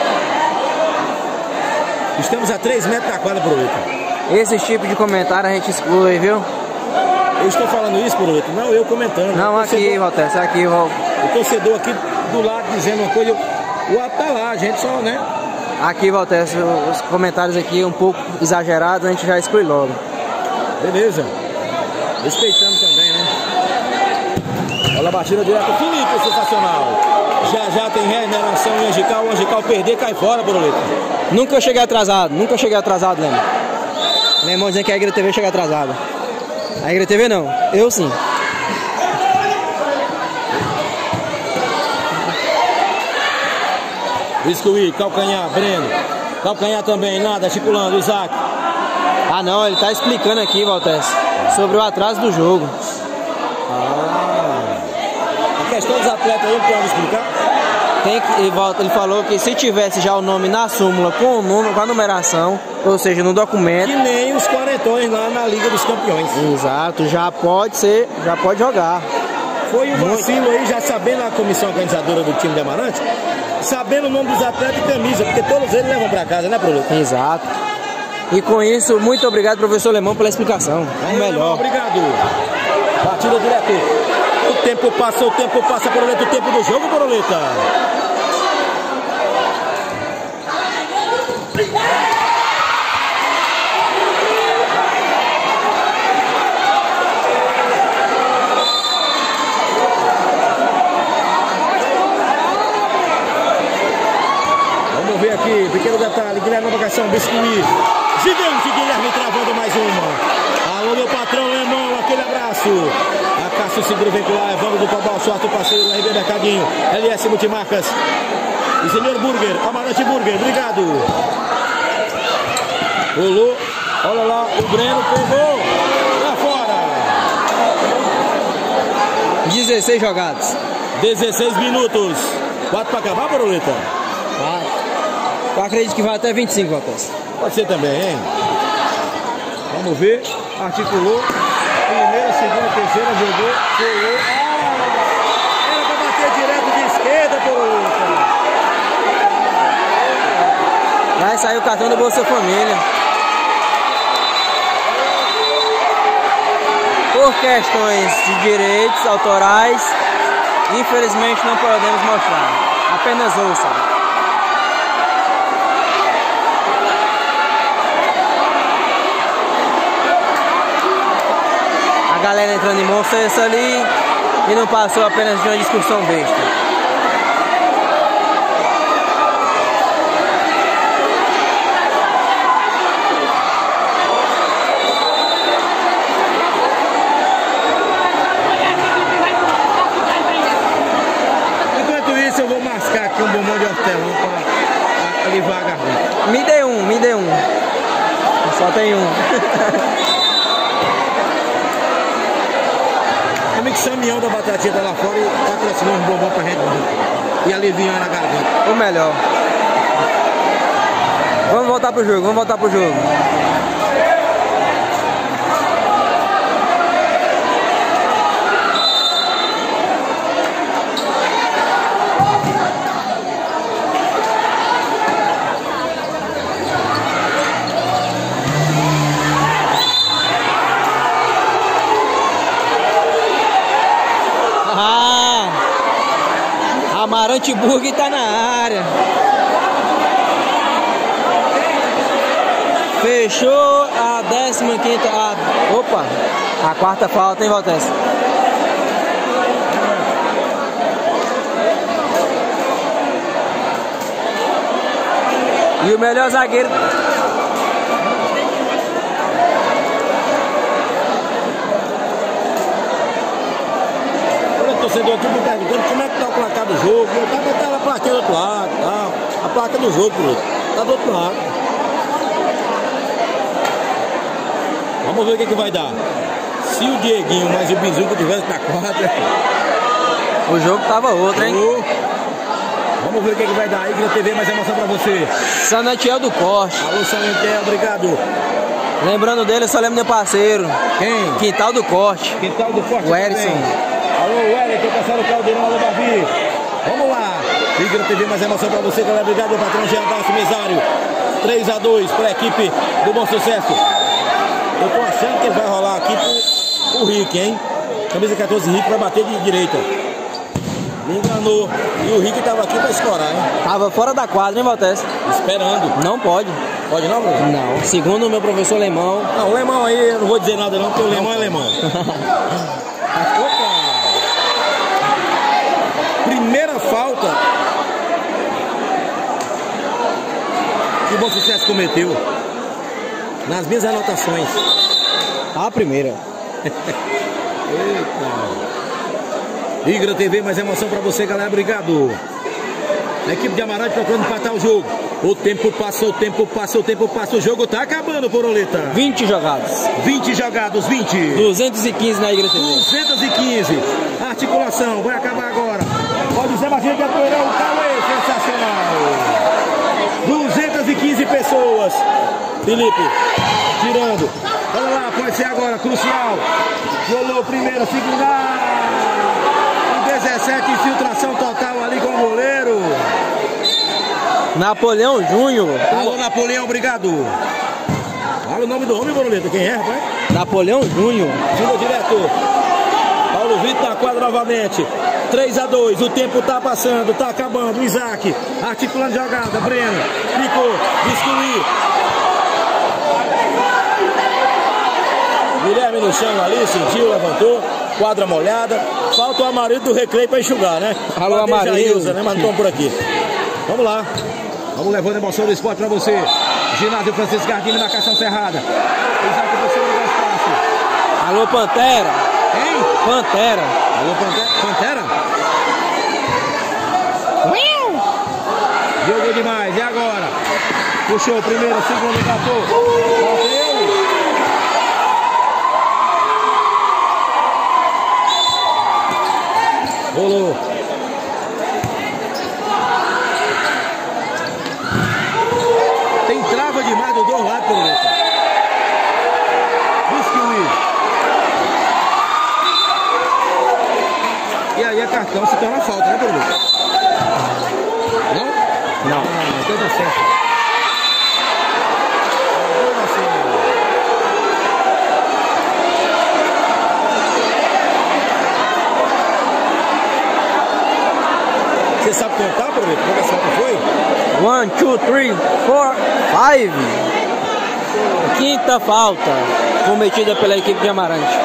Estamos a três metros da quadra, Boroleta. Esse tipo de comentário a gente exclui, viu? Eu estou falando isso, Boroleta, não eu comentando. Não, o aqui, torcedor, Valtessa, aqui, Val... o torcedor aqui do lado dizendo uma coisa, o árbitro tá lá, a gente só, né? Aqui, Valtessa, os comentários aqui um pouco exagerados, a gente já exclui logo. Beleza. Respeitando também, né? Olha a batida direta. Felipe, sensacional. Já já tem regeneração em Angical. O Angical perder, cai fora, Boroleta. Nunca cheguei atrasado, nunca cheguei atrasado, Lema. Lemão dizendo que a Igre T V chega atrasada. A Igre T V não, eu sim. Biscuit, calcanhar, Breno. Calcanhar também, nada, articulando, Isaac. Ah não, ele tá explicando aqui, Valtessa, sobre o atraso do jogo. Ah. A questão dos atletas aí, pode explicar? Tem que, ele, volta, ele falou que se tivesse já o nome na súmula com o número, com a numeração, ou seja, no documento. Que nem os quarentões lá na Liga dos Campeões. Exato, já pode ser, já pode jogar. Foi um vacilo aí, já sabendo a comissão organizadora do time de Amarante, sabendo o nome dos atletas e camisa, porque todos eles levam pra casa, né, Bruno? Exato. E com isso, muito obrigado, professor Lemão, pela explicação. Aí, o melhor. Lemão, obrigado. Batida direto. O tempo passa, o tempo passa, Boroleta, o tempo do jogo, Boroleta. Vamos ver aqui, pequeno detalhe, Guilherme Vocação, Biscuit. Gigante, Guilherme travando mais uma. Alô, meu patrão Lemão, aquele abraço. A Cássio segura veicular, Evandro do Cobal, sorte o parceiro, R B Mercadinho, L S Multimarcas. E senhor Burger, Amarante Burger, obrigado. Rolou, olha lá, o Breno pegou, lá fora. dezesseis jogados. dezesseis minutos. quatro para acabar, Boroleta? Vai. Eu acredito que vai até vinte e cinco, Valtessa. Pode ser também, hein? Vamos ver, articulou. Primeira, segunda, terceira, jogou, pulou. Ah, era pra bater direto de esquerda, Boroleta. Vai sair o cartão do Bolsa Família. Por questões de direitos autorais, infelizmente não podemos mostrar. Apenas ouça. A galera entrando em monstro ali e não passou apenas de uma discussão besta. Enquanto isso, eu vou mascar aqui um bombom de hortelã para aliviar a garganta. Me dê um, me dê um. Só tem um. Amigo Samião da Batatinha tá lá fora e patrocinou um bombom pra gente e aliviando a garganta. O melhor. Vamos voltar pro jogo, vamos voltar pro jogo. Amarante Burger tá na área. Fechou a décima quinta. A, opa! A quarta falta, hein, Valtessa? E o melhor zagueiro. Torcedor tudo perguntando como é que tá o placar do jogo. Eu tava até a plaquinha do outro lado, tá? A placa do jogo, tá do outro lado. Vamos ver o que, que vai dar. Se o Dieguinho mais o Bizuca tivesse na quadra, o jogo tava outro, hein? Oh. Vamos ver o que, que vai dar aí, Igreja T V, mais emoção pra você. Sanetiel do Corte. Alô, Sanetiel, obrigado. Lembrando dele, eu só lembro meu parceiro. Quem? Quintal do Corte. Quintal do Corte. O Erison. Alô, Wellington, passaram o caldeirão, alô, Babi. Vamos lá. Igreja T V, mais emoção pra você, galera. Obrigado, meu patrão Geraldo Mesário. três a dois para a equipe do Bom Sucesso. Eu tô achando que vai rolar aqui pro, pro Rick, hein? Camisa quatorze, Rick vai bater de direita. Me enganou. E o Rick tava aqui pra escorar, hein? Tava fora da quadra, hein, Valtez? Esperando. Não pode. Pode não, Bruno? Não. Segundo o meu professor Lemão. Não, o Lemão aí, eu não vou dizer nada não, porque o Lemão é Lemão. Opa! Primeira falta que o Bom Sucesso cometeu nas minhas anotações. A primeira. Eita. Igra T V, mais emoção pra você, galera. Obrigado. A equipe de Amarante procurando empatar o jogo. O tempo passa, o tempo passa, o tempo passa. O jogo tá acabando, Poroleta. vinte jogados. vinte jogados, vinte. duzentos e quinze na Igra T V. duzentos e quinze. Articulação, vai acabar agora. Pode ser Martins de Apoeirão, o Cauê, sensacional. duzentas e quinze pessoas. Felipe, tirando. Olha lá, pode ser agora, crucial. Rolou primeira, segunda. dezessete, infiltração total ali com o goleiro. Napoleão Júnior. Alô, Napoleão, obrigado. Fala o nome do homem, Boroleta. Quem é, rapaz? Napoleão Júnior. Tira direto. Paulo Vitor na quadra novamente. três a dois, o tempo tá passando, tá acabando. Isaac, articulando jogada. Breno, ficou, destruiu. Guilherme no chão ali, sentiu, levantou. Quadra molhada. Falta o Amarildo do Recreio para enxugar, né? Alô, Amarildo. Né? Mas não estão por aqui. Vamos lá. Vamos levando a emoção do esporte para você. Ginásio Francisco Gardini, marcação cerrada. Isaac, você não dá espaço. Alô, Pantera. Quem? Pantera. Alô, Pantera? Pantera? Jogou demais. E agora? Puxou primeiro, segundo, engatou. Bateu. Rolou. Tem trava demais do dois lados, Poroleta. Busque o I. E aí é cartão, se torna falta, né, Poroleta? Não? Não. Não, então tá certo. Você sabe contar, Poroleta? Qual essa falta foi? One, two, three, four, five. Quinta falta cometida pela equipe de Amarante.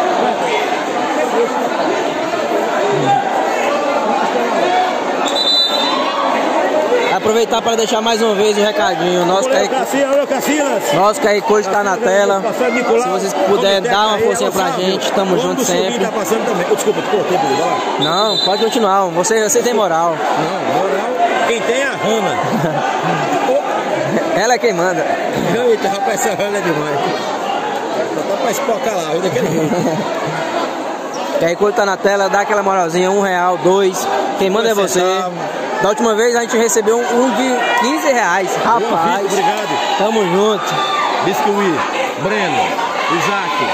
Aproveitar para deixar mais uma vez o recadinho. Nosso Q R Code está na tela. Se vocês puderem dar uma forcinha pra gente, tamo junto sempre. Desculpa, te cortei, Não, pode continuar. Você, você tem moral. Não, moral, quem tem é a Rana. Ela é quem manda. Eita, rapaz, essa Rana é demais. Só tá pra espocar lá, daquele jeito. Q R Code tá na tela, dá aquela moralzinha, um real, dois. Quem manda é você. Da última vez a gente recebeu um, um de quinze reais. Rapaz, obrigado. Tamo junto. Biscuit, Breno, Isaac.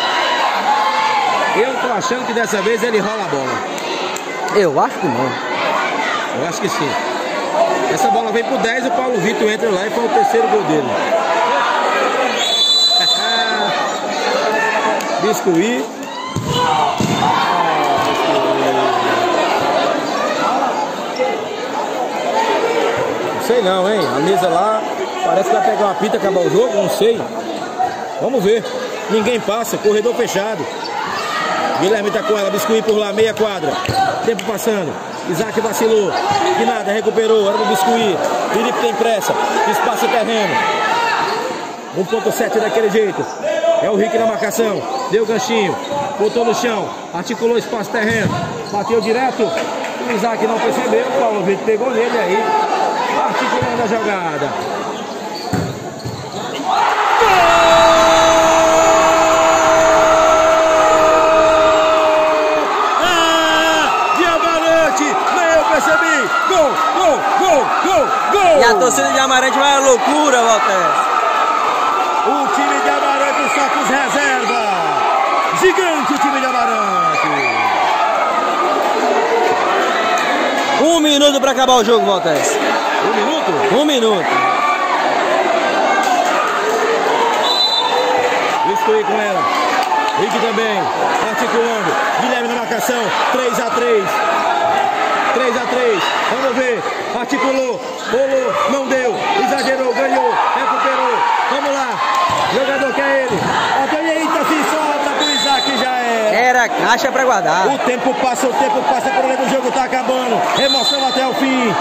Eu tô achando que dessa vez ele rola a bola. Eu acho que não. Eu acho que sim. Essa bola vem pro dez, o Paulo Vitor entra lá e foi o terceiro gol dele. Biscuit. Sei não, hein? A mesa lá parece que vai pegar uma pita e acabar o jogo, não sei. Vamos ver. Ninguém passa, corredor fechado. Guilherme tá com ela, Biscuit por lá, meia quadra. Tempo passando. Isaac vacilou. De nada, recuperou. Era o Biscuit. Felipe tem pressa. Espaço terreno. um ponto sete daquele jeito. É o Rick na marcação. Deu ganchinho. Botou no chão. Articulou espaço terreno. Bateu direto. O Isaac não percebeu. O Paulo Vitor pegou nele aí. Articulando a jogada. gol, gol, gol, gol, gol! E a torcida de Amarante vai à loucura, Valtésio. O time de Amarante só com os reservas. Gigante o time de Amarante. Um minuto para acabar o jogo, Valtésio. Um minuto? Um minuto. Estou aí com ela. Rick também, articulando. Guilherme na marcação. três a três. três a três. Vamos ver. Articulou. Rolou. Não deu. Exagerou. Ganhou. Recuperou. Vamos lá. Jogador que é ele. Até eita, se sobra pro Isaac, já era. Era caixa pra guardar. O tempo passa, o tempo passa. Por exemplo, o jogo tá acabando. Emoção até o fim.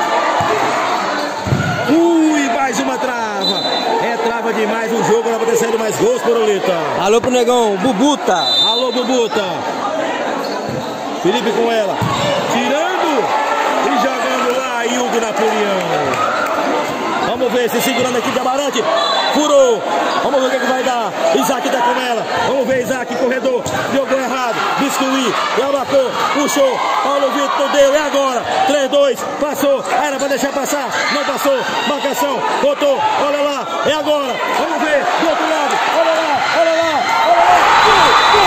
Ui, mais uma trava. É trava demais o jogo. Não vai ter saído mais gols, Poroleta. Alô pro negão, Bubuta. Alô, Bubuta. Felipe com ela. Tirando e jogando lá, Hildo Napoleão. Vamos ver se segurando aqui de Amarante. Furou. Vamos ver o que, é que vai dar. Isaac tá com ela. Vamos ver Isaac, corredor. Jogou errado. Biscuit. Já marcou. Puxou. Paulo Vitor deu. E agora? três, dois. Passou. Era pra deixar passar. Não passou. Marcação. Botou. Olha lá. É agora. Vamos ver. Do outro lado. Olha lá. Olha lá. Olha lá. Gol,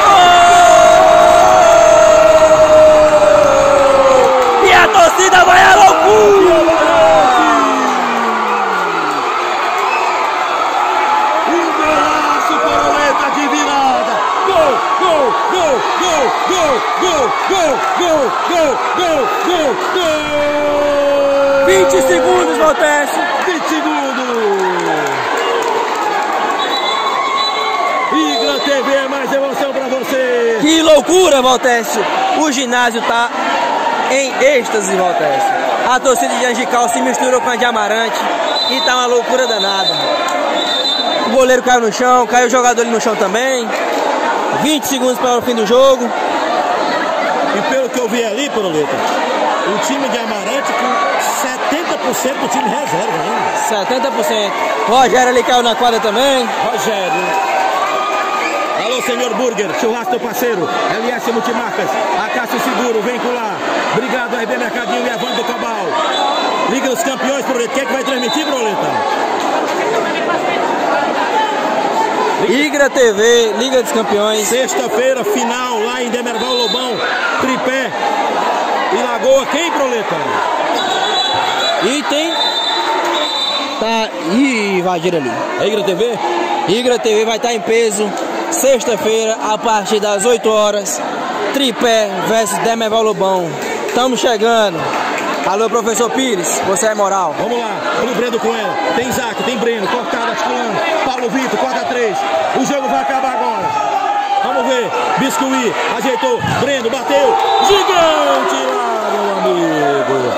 gol, gol. E a torcida vai à loucura. Gol, gol, gol, gol, gol, gol, gol, gol, gol, gol! vinte segundos, Valtésio. vinte segundos! Igra T V é mais emoção pra você! Que loucura, Valtésio. O ginásio tá em êxtase, Valtésio. A torcida de Angical se misturou com a de Amarante e tá uma loucura danada. O goleiro caiu no chão, caiu o jogador ali no chão também. vinte segundos para o fim do jogo. E pelo que eu vi ali, Poroleta, o time de Amarante com setenta por cento do time reserva ainda. setenta por cento. Rogério ali caiu na quadra também. Rogério. Alô, senhor Burger, churrasco do parceiro. L S Multimarcas, a Cássio Seguro, vem colar. Obrigado, R B Mercadinho e Evandro Cabal. Liga dos Campeões, Poroleta. Quem é que vai transmitir, Poroleta? Igra T V, Liga dos Campeões. Sexta-feira, final lá em Demerval Lobão, Tripé e Lagoa. Quem, Proleta? E tem. Tá. Ih, invadiram ali. É Igra T V? Igra T V vai estar em peso. Sexta-feira, a partir das oito horas. Tripé versus Demerval Lobão. Estamos chegando. Alô, professor Pires, você é moral. Vamos lá, olha o Breno com ela. Tem Isaac, tem Breno, cortado, articulando. Paulo Vitor, quarta a três. O jogo vai acabar agora. Vamos ver. Biscuit, ajeitou. Breno, bateu. Gigante lá, meu amigo.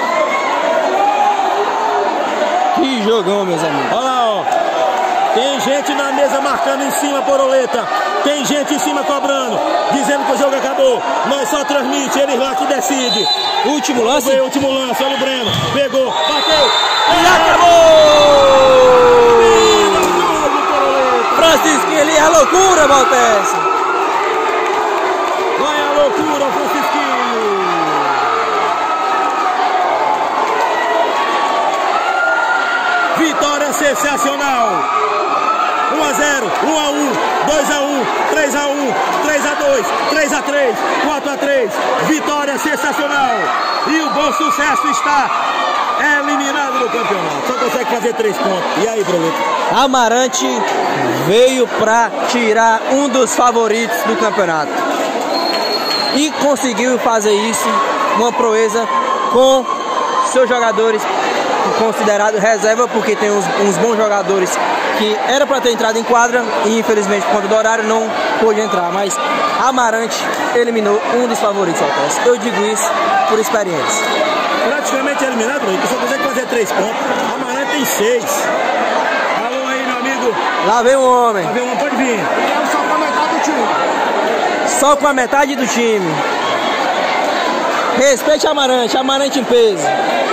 Que jogão, meus amigos. Olha lá, ó. Tem gente na mesa marcando em cima, Poroleta. Tem gente em cima cobrando, dizendo que o jogo acabou. Nós só transmite, eles lá que decide. Último lance? Foi o último lance, olha o Breno. Pegou, bateu. E acabou! Francisquinho ali, a loucura, Valtésio. Vai a loucura, Francisquinho. Vitória sensacional. um a zero, um a um, dois a um, três a um, três a dois, três a três, quatro a três. Vitória sensacional. E o Bom Sucesso está eliminado do campeonato. Só consegue fazer três pontos. E aí, Broleta? Amarante veio para tirar um dos favoritos do campeonato. E conseguiu fazer isso, uma proeza, com seus jogadores considerados reserva, porque tem uns, uns bons jogadores que era para ter entrado em quadra e infelizmente por conta do horário não pôde entrar, mas Amarante eliminou um dos favoritos ao teste. Eu digo isso por experiência. Praticamente eliminado, porque só consegue fazer três pontos. Amarante tem seis. Alô aí, meu amigo. Lá vem um homem. Lá vem um homem, pode vir. Só com a metade do time. Só com a metade do time. Respeite Amarante, Amarante em peso.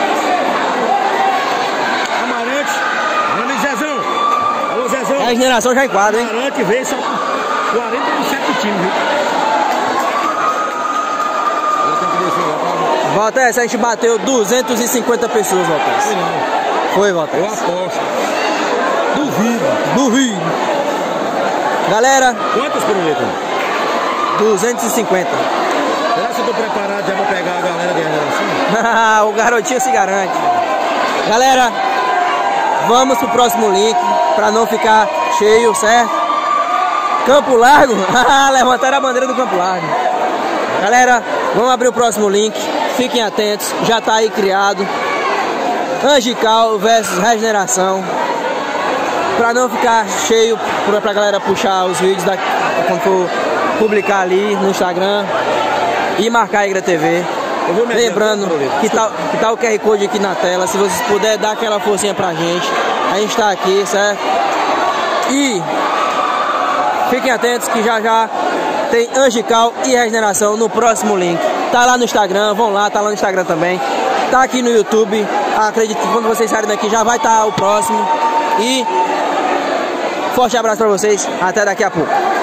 A generação já enquadra, hein? Amarante veio só com quarenta por cento do time, viu? Valtez, a gente bateu duzentas e cinquenta pessoas, Valtez. Foi não. Foi, Valtez. Eu aposto. Duvido. Duvido. Galera. Quantos por letra? duzentos e cinquenta. Será que eu tô preparado já pra pegar a galera de regeneração? O garotinho se garante. Galera, vamos pro próximo link pra não ficar cheio, certo? Campo Largo. Levantaram a bandeira do Campo Largo. Galera, vamos abrir o próximo link. Fiquem atentos, já tá aí criado. Angical versus Regeneração. Pra não ficar cheio, pra galera puxar os vídeos da, quando for publicar ali no Instagram e marcar a Igra T V. Lembrando que tá, que tá o Q R Code aqui na tela. Se vocês puderem dar aquela forcinha pra gente, a gente tá aqui, certo? E fiquem atentos que já já tem Angical e Regeneração no próximo link. Tá lá no Instagram, vão lá, tá lá no Instagram também. Tá aqui no YouTube. Acredito que quando vocês saírem daqui já vai estar o próximo. E forte abraço pra vocês, até daqui a pouco.